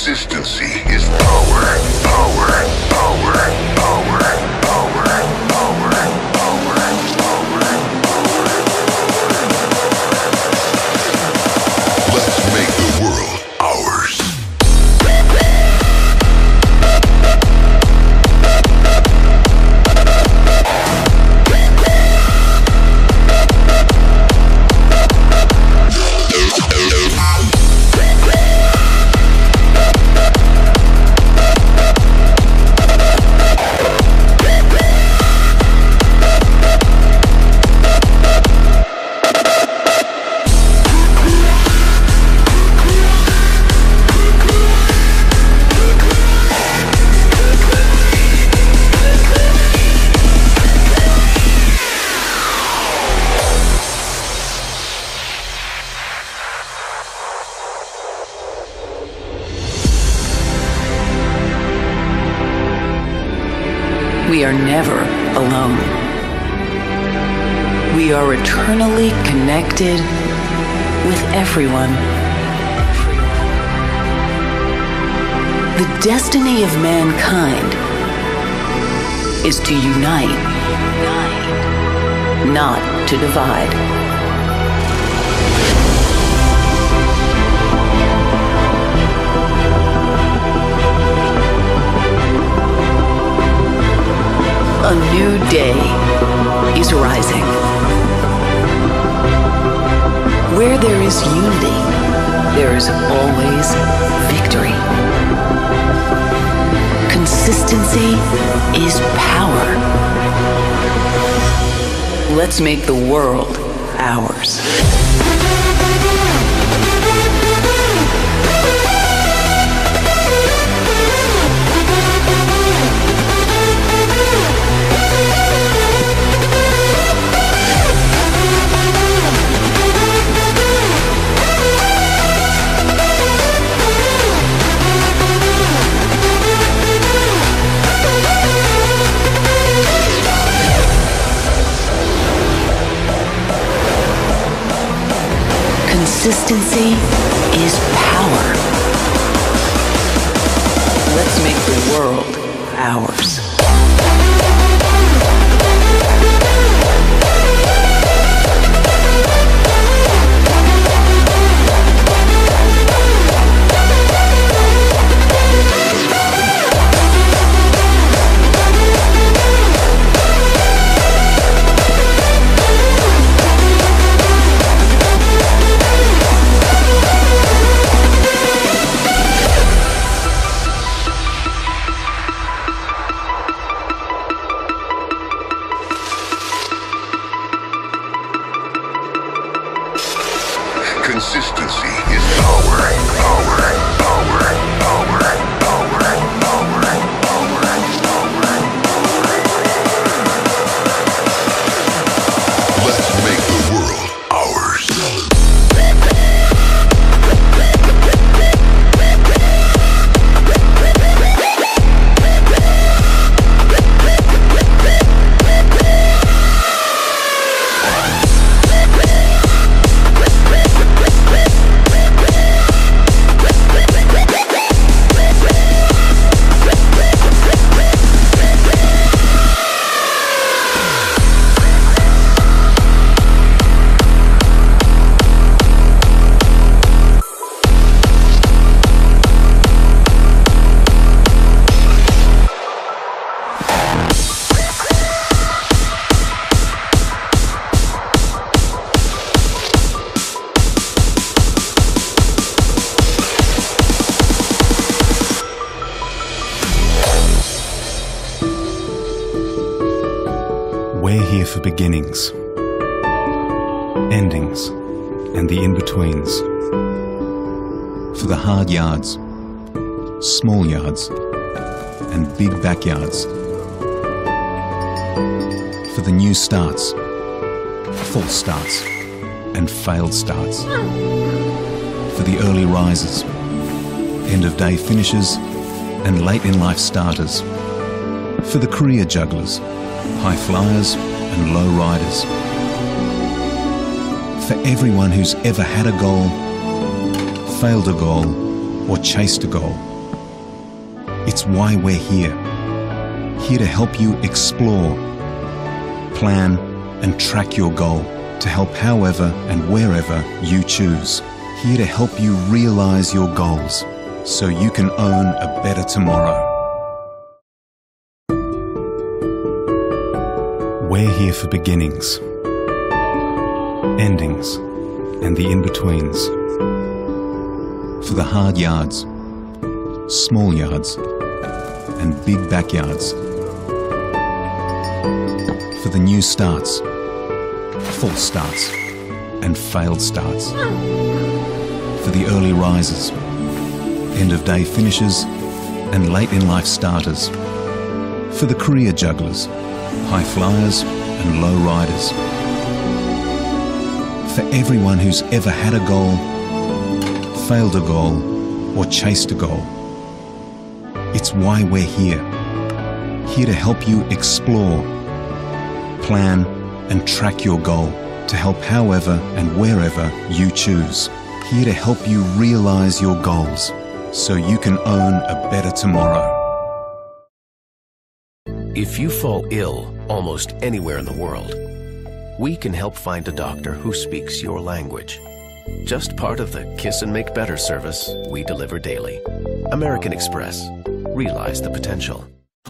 Consistency is power, power, power, power, power, power, power, power. Let's make the world ours. We are never alone. We are eternally connected with everyone. The destiny of mankind is to unite, not to divide. A new day is rising. Where there is unity, there is always victory. Consistency is power. Let's make the world ours. Consistency is power. Let's make the world ours. Consistency is power, power, power, power, power, power, power, power. Let's make the world ours. We're here for beginnings, endings, and the in-betweens. For the hard yards, small yards, and big backyards. For the new starts, false starts, and failed starts. For the early risers, end-of-day finishers, and late-in-life starters. For the career jugglers, high flyers and low riders. For everyone who's ever had a goal, failed a goal, or chased a goal. It's why we're here. Here to help you explore, plan and track your goal to help however and wherever you choose. Here to help you realize your goals so you can own a better tomorrow. We're here for beginnings, endings, and the in-betweens. For the hard yards, small yards, and big backyards. For the new starts, false starts, and failed starts. For the early risers, end-of-day finishers, and late-in-life starters. For the career jugglers, high flyers, and low riders. For everyone who's ever had a goal, failed a goal, or chased a goal. It's why we're here. Here to help you explore, plan and track your goal to help however and wherever you choose. Here to help you realize your goals so you can own a better tomorrow. If you fall ill almost anywhere in the world, we can help find a doctor who speaks your language. Just part of the Kiss and Make Better service we deliver daily. American Express. Realize the potential.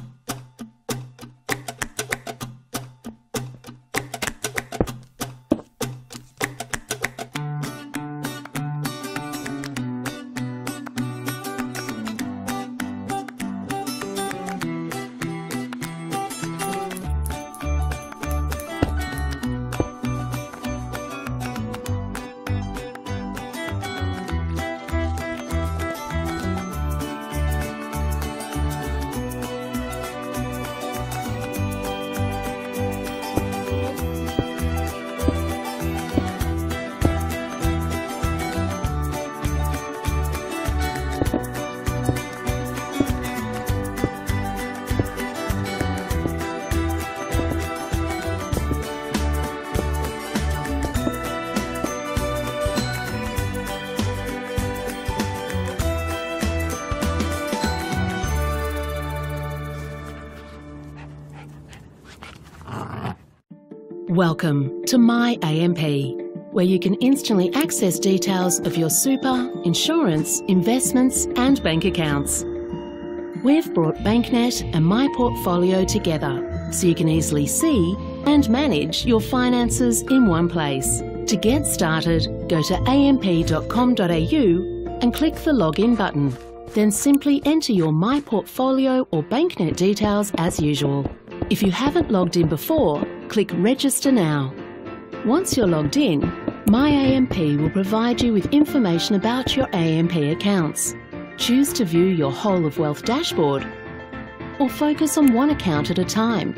Welcome to My AMP, where you can instantly access details of your super, insurance, investments and bank accounts. We've brought BankNet and My Portfolio together so you can easily see and manage your finances in one place. To get started, go to amp.com.au and click the login button. Then simply enter your My Portfolio or BankNet details as usual. If you haven't logged in before, click Register Now. Once you're logged in, My AMP will provide you with information about your AMP accounts. Choose to view your whole of wealth dashboard or focus on one account at a time.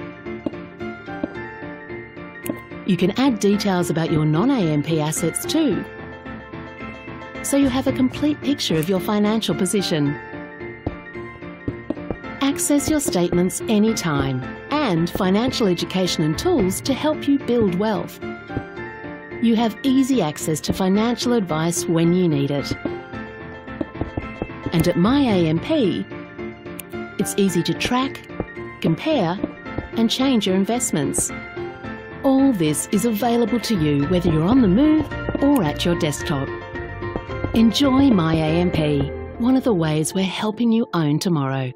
You can add details about your non-AMP assets too, so you have a complete picture of your financial position. Access your statements anytime and financial education and tools to help you build wealth. You have easy access to financial advice when you need it. And at My AMP, it's easy to track, compare and change your investments. All this is available to you whether you're on the move or at your desktop. Enjoy My AMP, one of the ways we're helping you own tomorrow.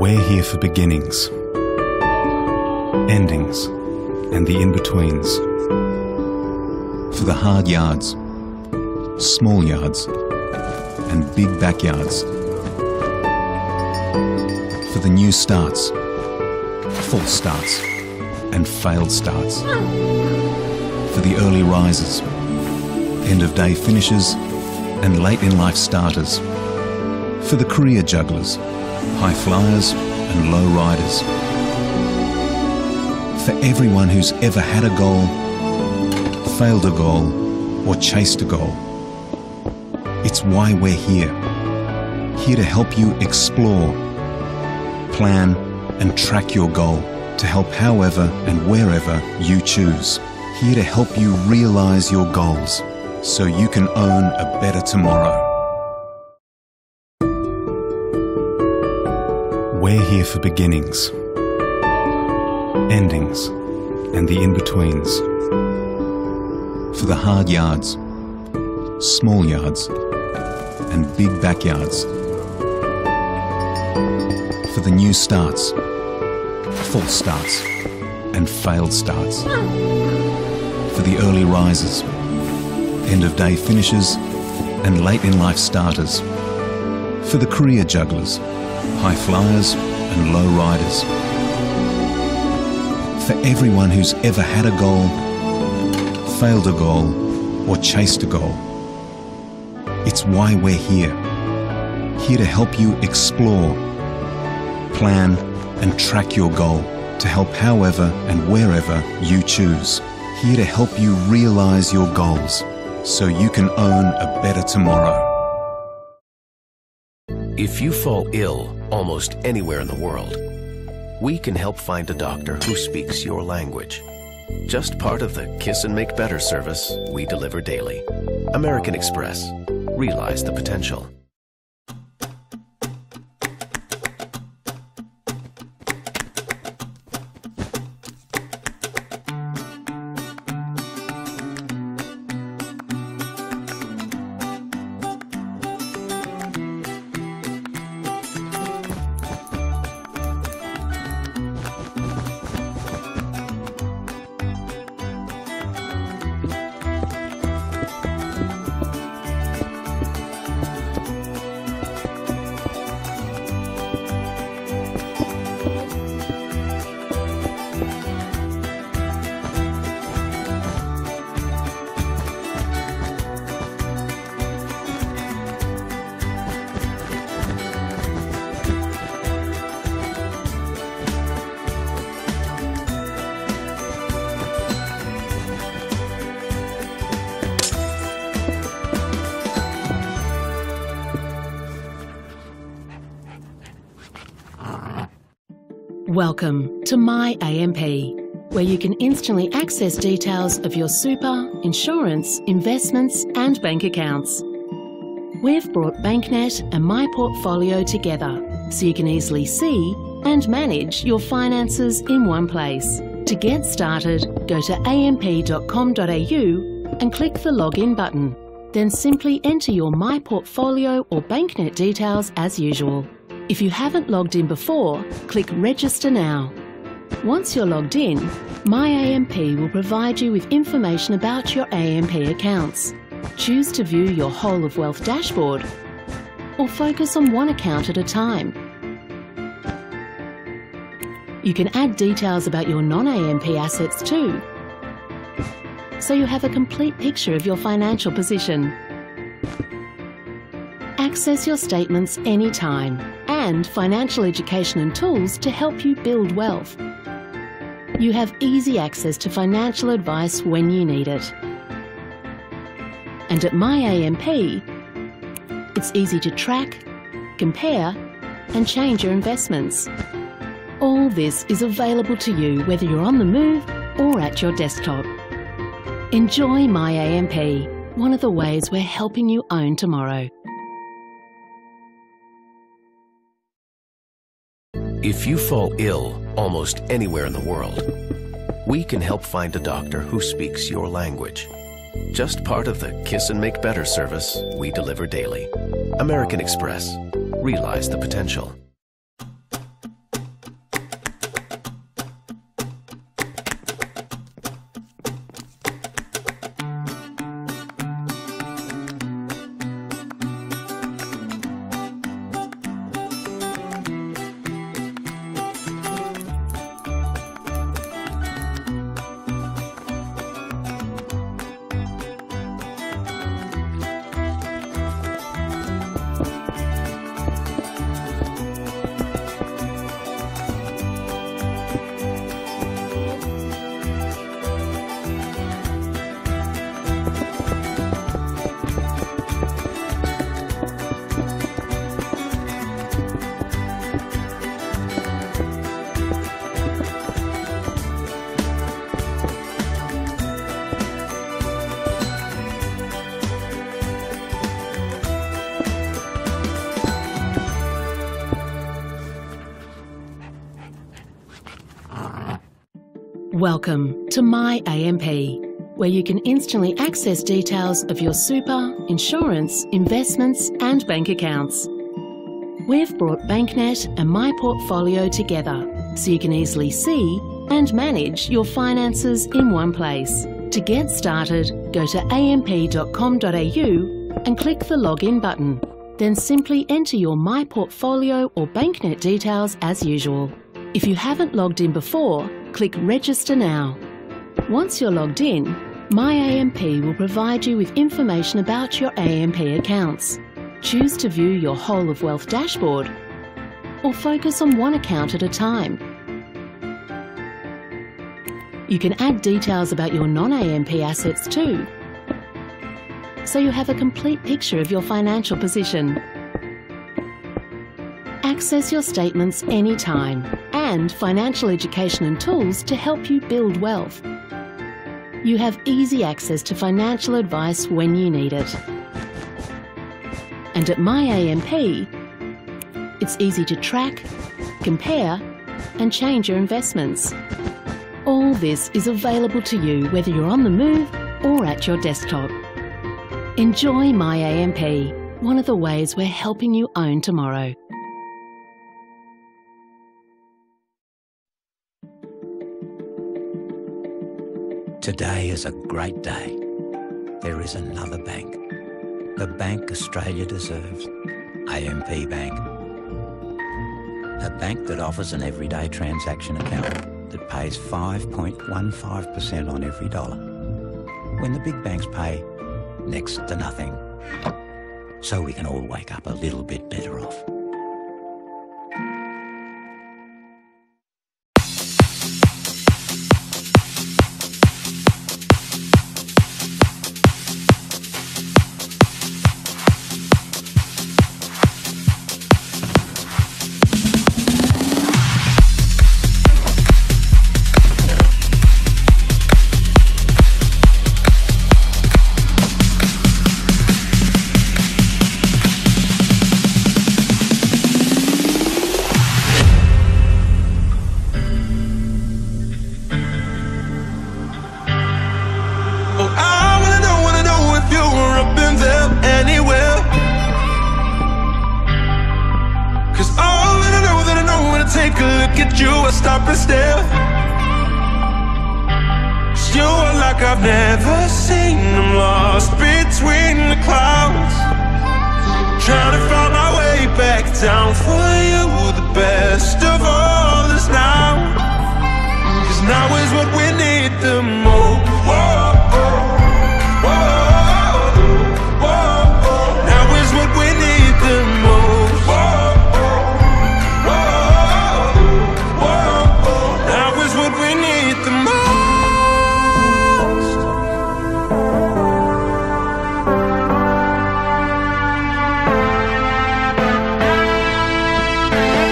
We're here for beginnings, endings, and the in-betweens. For the hard yards, small yards, and big backyards. For the new starts, false starts, and failed starts. For the early risers, end-of-day finishers, and late-in-life starters. For the career jugglers, high flyers, and low riders. For everyone who's ever had a goal, failed a goal, or chased a goal. It's why we're here. Here to help you explore, plan, and track your goal to help however and wherever you choose. Here to help you realize your goals so you can own a better tomorrow. We're here for beginnings, endings, and the in-betweens. For the hard yards, small yards, and big backyards. For the new starts, false starts, and failed starts. For the early risers, end-of-day finishers, and late-in-life starters. For the career jugglers, high flyers, and low riders. For everyone who's ever had a goal, failed a goal, or chased a goal. It's why we're here. Here to help you explore, plan, and track your goal to help however and wherever you choose. Here to help you realize your goals so you can own a better tomorrow. If you fall ill almost anywhere in the world, we can help find a doctor who speaks your language. Just part of the Kiss and Make Better service we deliver daily. American Express. Realize the potential. Welcome to My AMP, where you can instantly access details of your super, insurance, investments and bank accounts. We've brought BankNet and My Portfolio together so you can easily see and manage your finances in one place. To get started, go to amp.com.au and click the login button. Then simply enter your My Portfolio or BankNet details as usual. If you haven't logged in before, click Register Now. Once you're logged in, My AMP will provide you with information about your AMP accounts. Choose to view your whole of wealth dashboard or focus on one account at a time. You can add details about your non-AMP assets too, so you have a complete picture of your financial position. Access your statements anytime and financial education and tools to help you build wealth. You have easy access to financial advice when you need it. And at My AMP, it's easy to track, compare and change your investments. All this is available to you whether you're on the move or at your desktop. Enjoy My AMP, one of the ways we're helping you own tomorrow. If you fall ill almost anywhere in the world, we can help find a doctor who speaks your language. Just part of the Kiss and Make Better service we deliver daily. American Express. Realize the potential. Welcome to My AMP, where you can instantly access details of your super, insurance, investments and bank accounts. We've brought BankNet and My Portfolio together so you can easily see and manage your finances in one place. To get started, go to amp.com.au and click the login button. Then simply enter your My Portfolio or BankNet details as usual. If you haven't logged in before, click Register Now. Once you're logged in, My AMP will provide you with information about your AMP accounts. Choose to view your whole of wealth dashboard or focus on one account at a time. You can add details about your non-AMP assets too, so you have a complete picture of your financial position. Access your statements anytime and financial education and tools to help you build wealth. You have easy access to financial advice when you need it. And at My AMP, it's easy to track, compare and change your investments. All this is available to you whether you're on the move or at your desktop. Enjoy My AMP, one of the ways we're helping you own tomorrow. Today is a great day. There is another bank. The bank Australia deserves. AMP Bank. A bank that offers an everyday transaction account that pays 5.15% on every dollar, when the big banks pay next to nothing. So we can all wake up a little bit better off.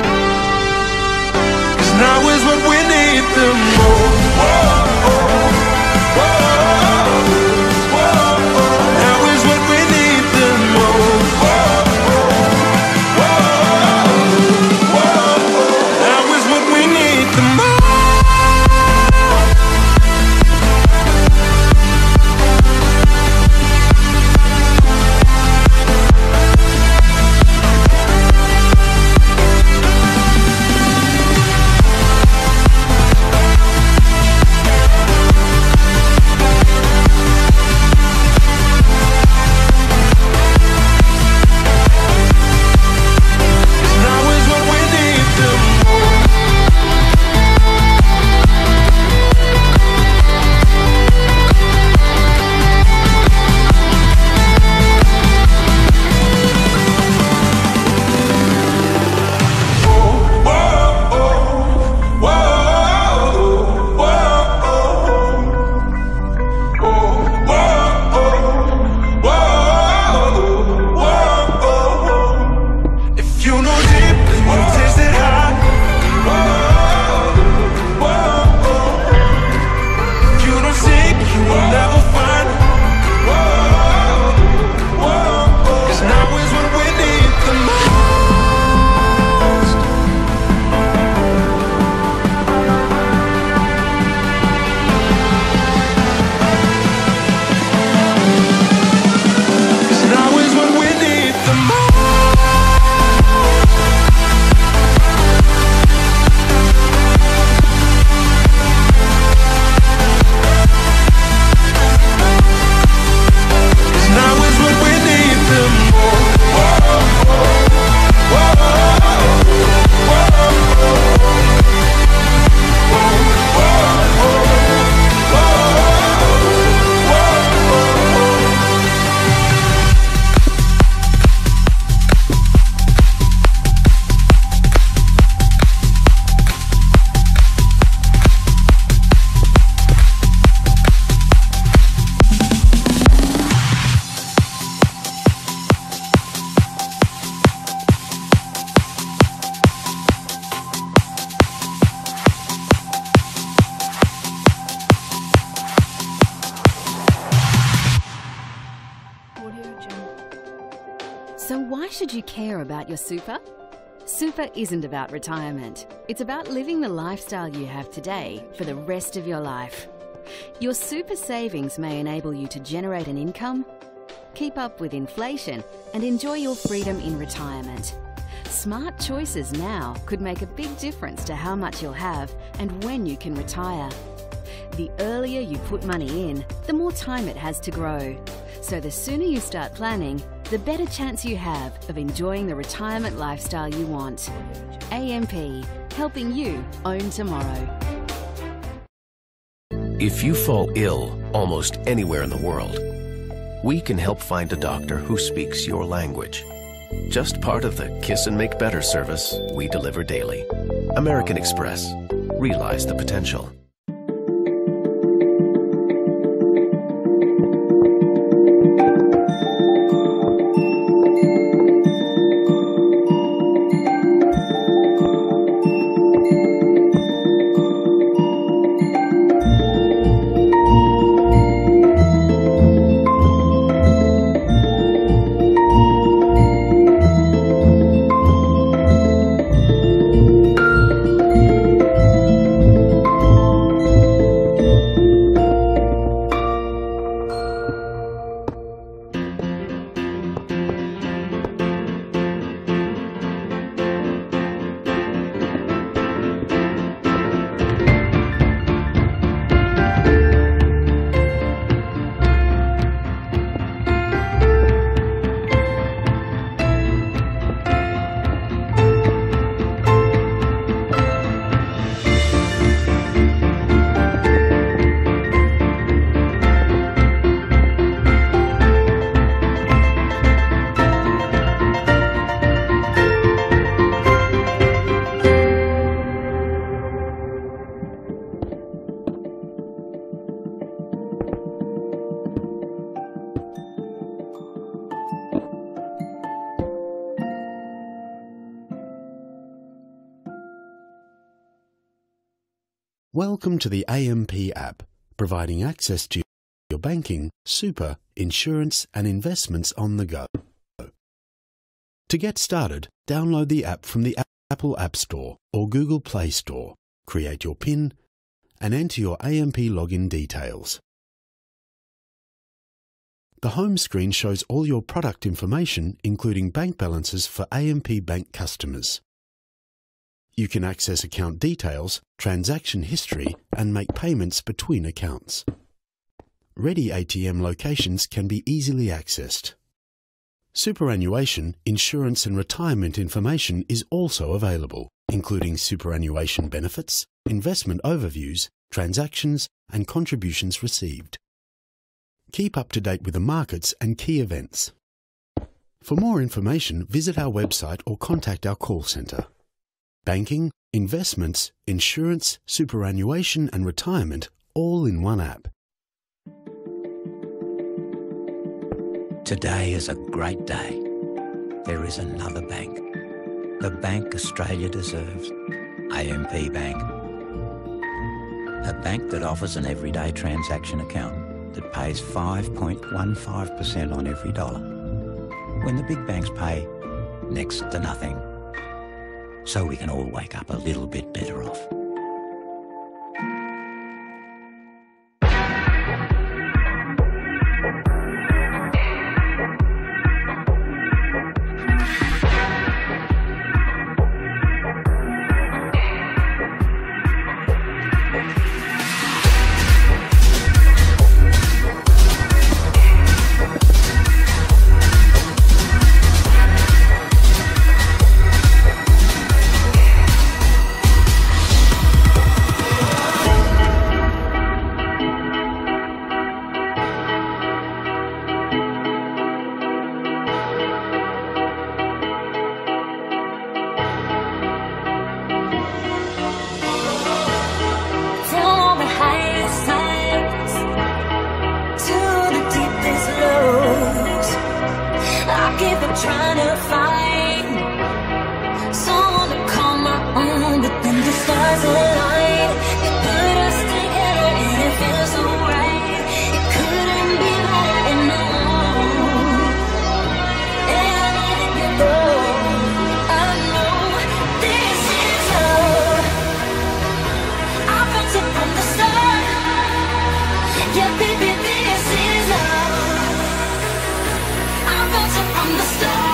Now is what we need the most. So why should you care about your super? Super isn't about retirement. It's about living the lifestyle you have today for the rest of your life. Your super savings may enable you to generate an income, keep up with inflation, and enjoy your freedom in retirement. Smart choices now could make a big difference to how much you'll have and when you can retire. The earlier you put money in, the more time it has to grow. So the sooner you start planning, the better chance you have of enjoying the retirement lifestyle you want. AMP, helping you own tomorrow. If you fall ill almost anywhere in the world, we can help find a doctor who speaks your language. Just part of the Kiss and Make Better service we deliver daily. American Express. Realize the potential. Welcome to the AMP app, providing access to your banking, super, insurance and investments on the go. To get started, download the app from the Apple App Store or Google Play Store, create your PIN and enter your AMP login details. The home screen shows all your product information, including bank balances for AMP Bank customers. You can access account details, transaction history, and make payments between accounts. Ready ATM locations can be easily accessed. Superannuation, insurance and retirement information is also available, including superannuation benefits, investment overviews, transactions, and contributions received. Keep up to date with the markets and key events. For more information, visit our website or contact our call centre. Banking, investments, insurance, superannuation and retirement all in one app. Today is a great day. There is another bank. The bank Australia deserves. AMP Bank. A bank that offers an everyday transaction account that pays 5.15% on every dollar. When the big banks pay next to nothing. So we can all wake up a little bit better off. Trying to find someone to call my own, but then the stars align. You put us together and it feels so right. It couldn't be better, and no, felt it from the start.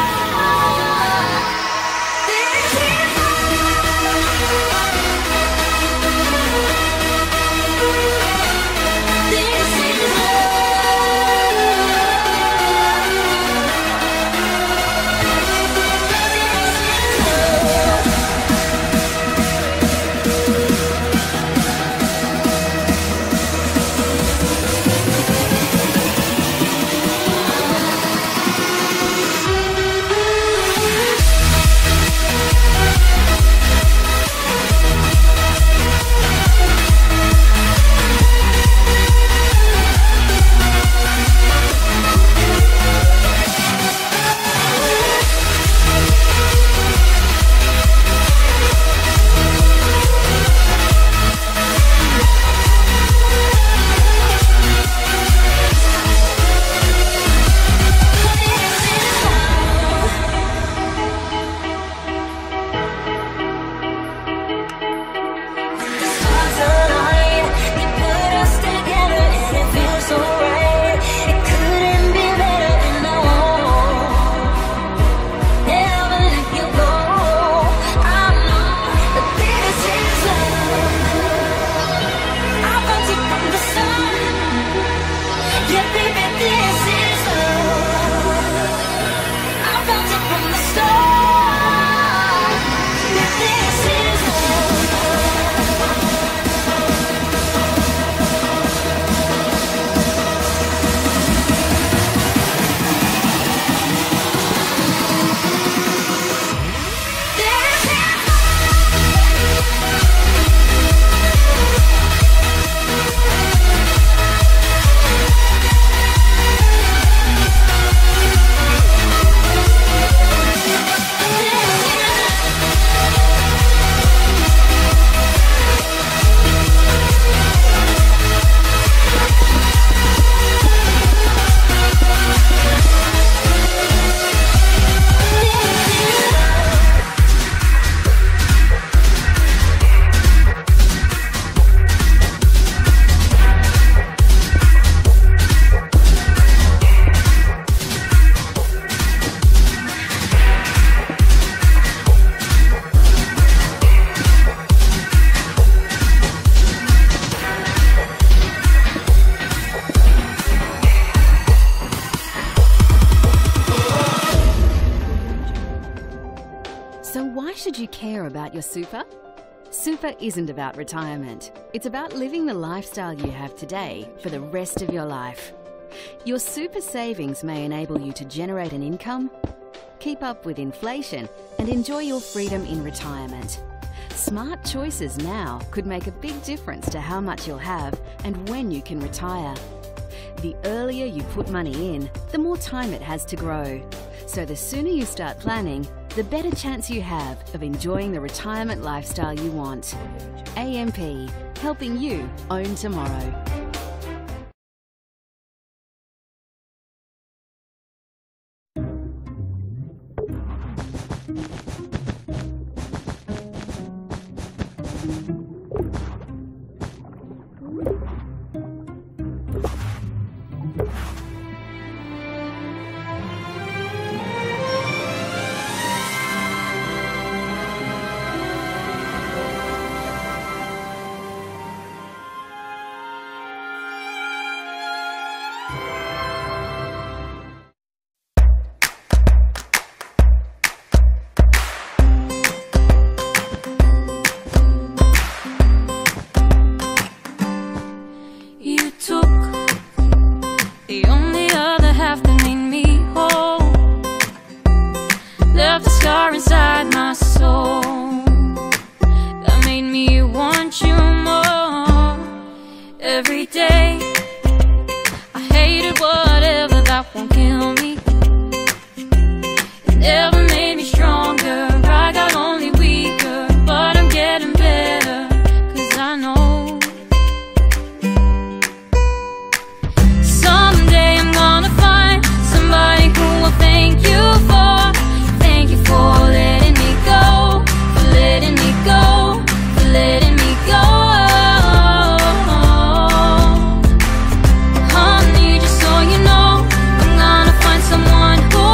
should you care about your super? Super isn't about retirement. It's about living the lifestyle you have today for the rest of your life. Your super savings may enable you to generate an income, keep up with inflation, and enjoy your freedom in retirement. Smart choices now could make a big difference to how much you'll have and when you can retire. The earlier you put money in, the more time it has to grow. So the sooner you start planning, the better chance you have of enjoying the retirement lifestyle you want. AMP, helping you own tomorrow. Who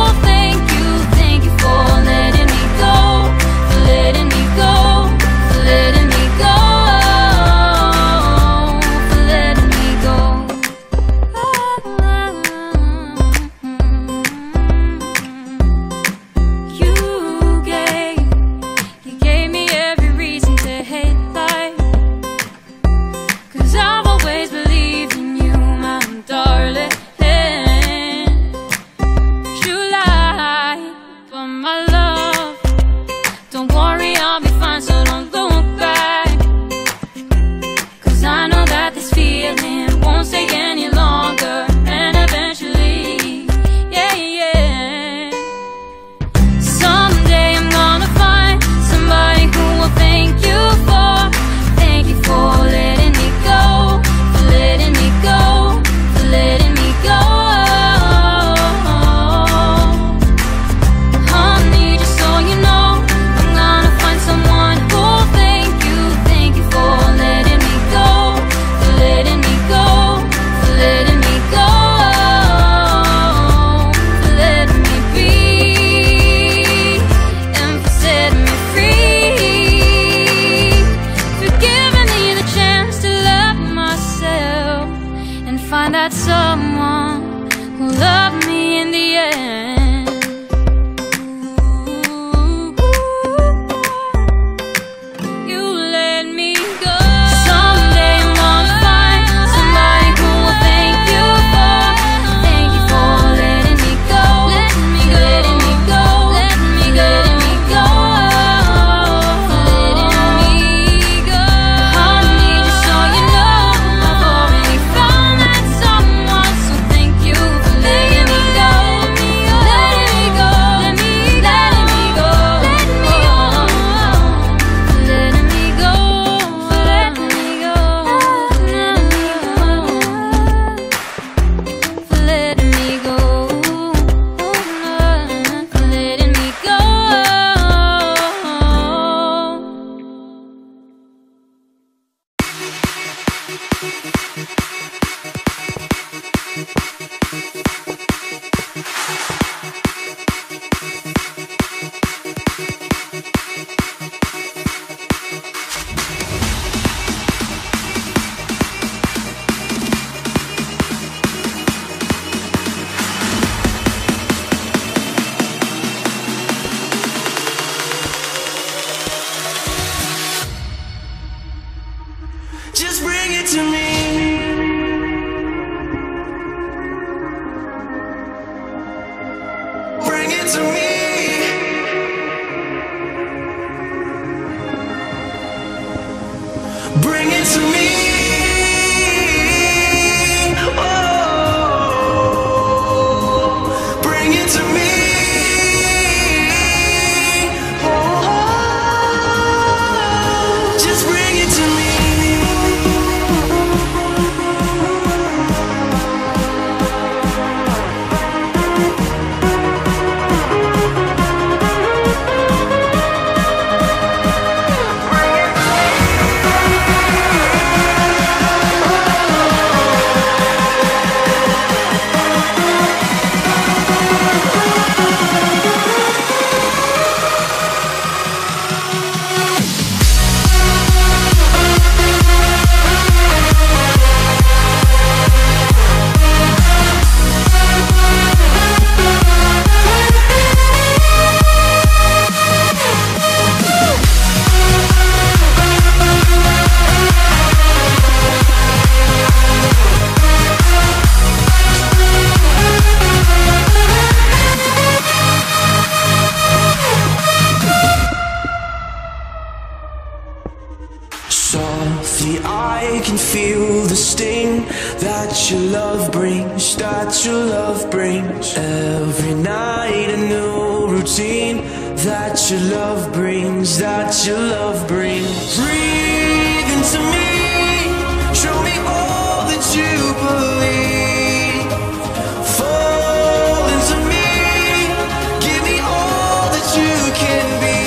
that your love brings. Every night a new routine that your love brings, that your love brings. Breathe into me, show me all that you believe. Fall into me, give me all that you can be.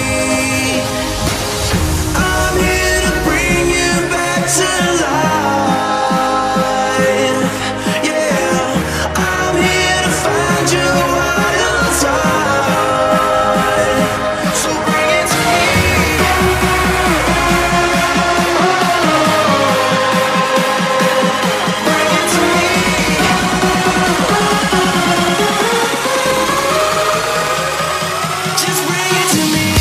I'm here to bring you back to life. Yeah, I'm here to find you while you're tired. So bring it to me. Bring it to me. Just bring it to me.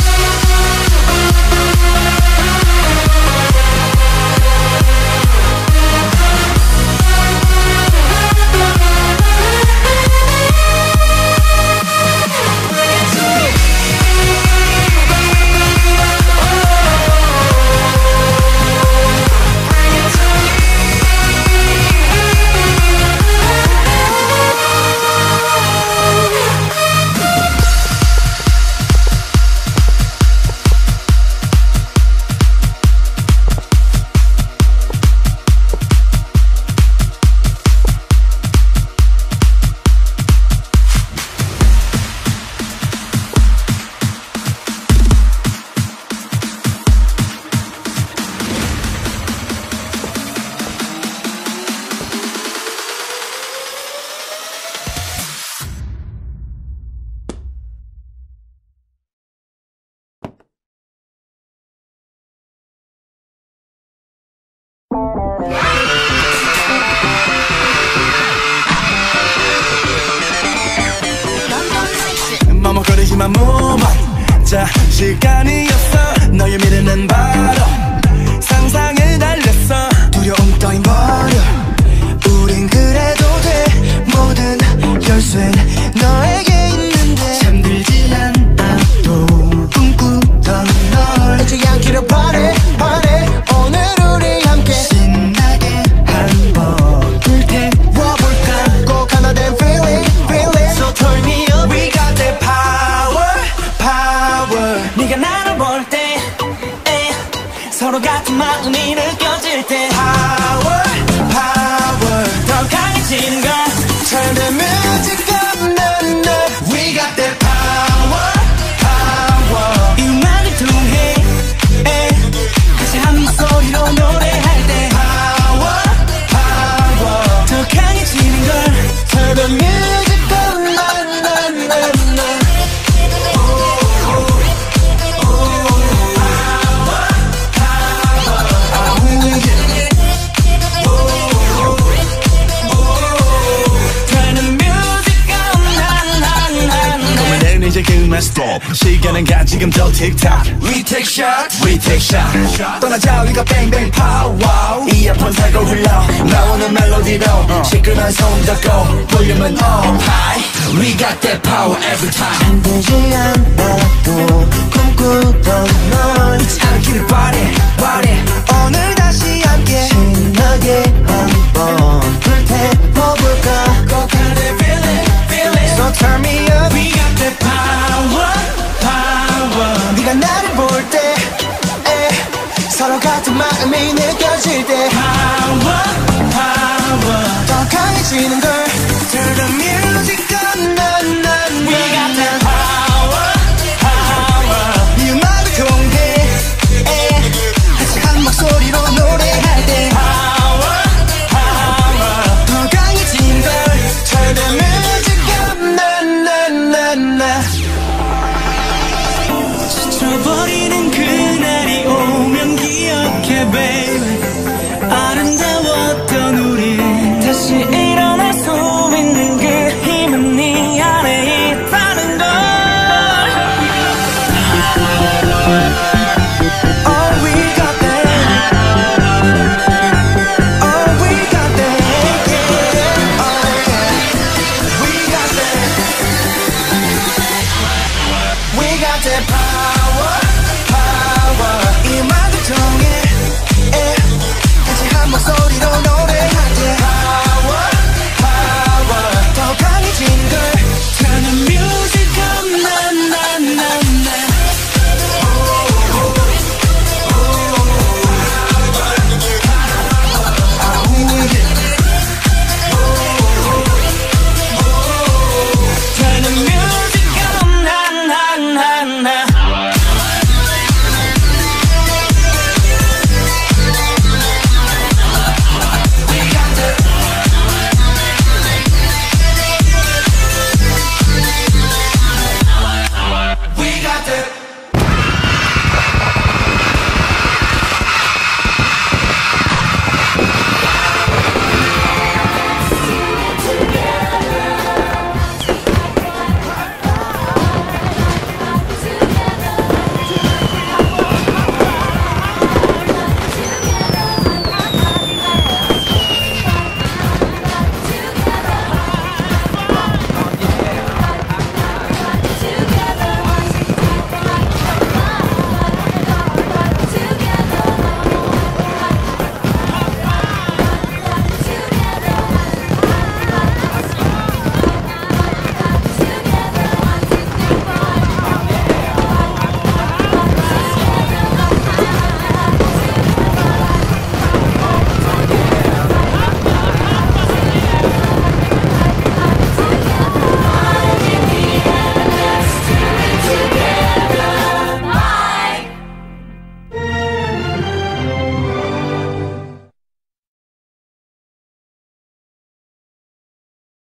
머뭇거리지만 몸은 자 시간이었어. 너의 미래는 바로 상상을 달렸어. 두려움 따윈 버려. 우린 그래도 돼. 모든 열쇠는 너에게 있는데 잠들지 않아도 꿈꾸던 널 잊지 않기를 바래 바래. 오늘 우리 함께 신나게 한번 불태워볼까. 꼭 하나 된 feeling feeling. So turn me up. We got that power power. 네가 나를 볼 때 서로 같은 마음이 느껴질 때 power power. 더 강해지는 걸 turn the music up. We got that power power. 이 음악을 통해 같이 한 목소리로 노래할 때 power power. 더 강해지는 걸 turn the music up. 이제 그만 stop. 시간은 가 지금 더 틱탁. We take shot, we take shot. 떠나자 우리가 bang bang pow. 이어폰 살고 흘러 나오는 멜로디로 시끄러운 손 잡고 볼륨은 up high. We got that power every time. 잠들지 않아도 꿈꾸던 널 잊지 않기를 바래 바래. 오늘 다시 함께 신나게 한번 불태워볼까. 꼭 하나 된 feeling feeling. So turn me up. We got that power power. 네가 나를 볼 때 서로 같은 마음이 느껴질 때 power power. 더 강해지는 걸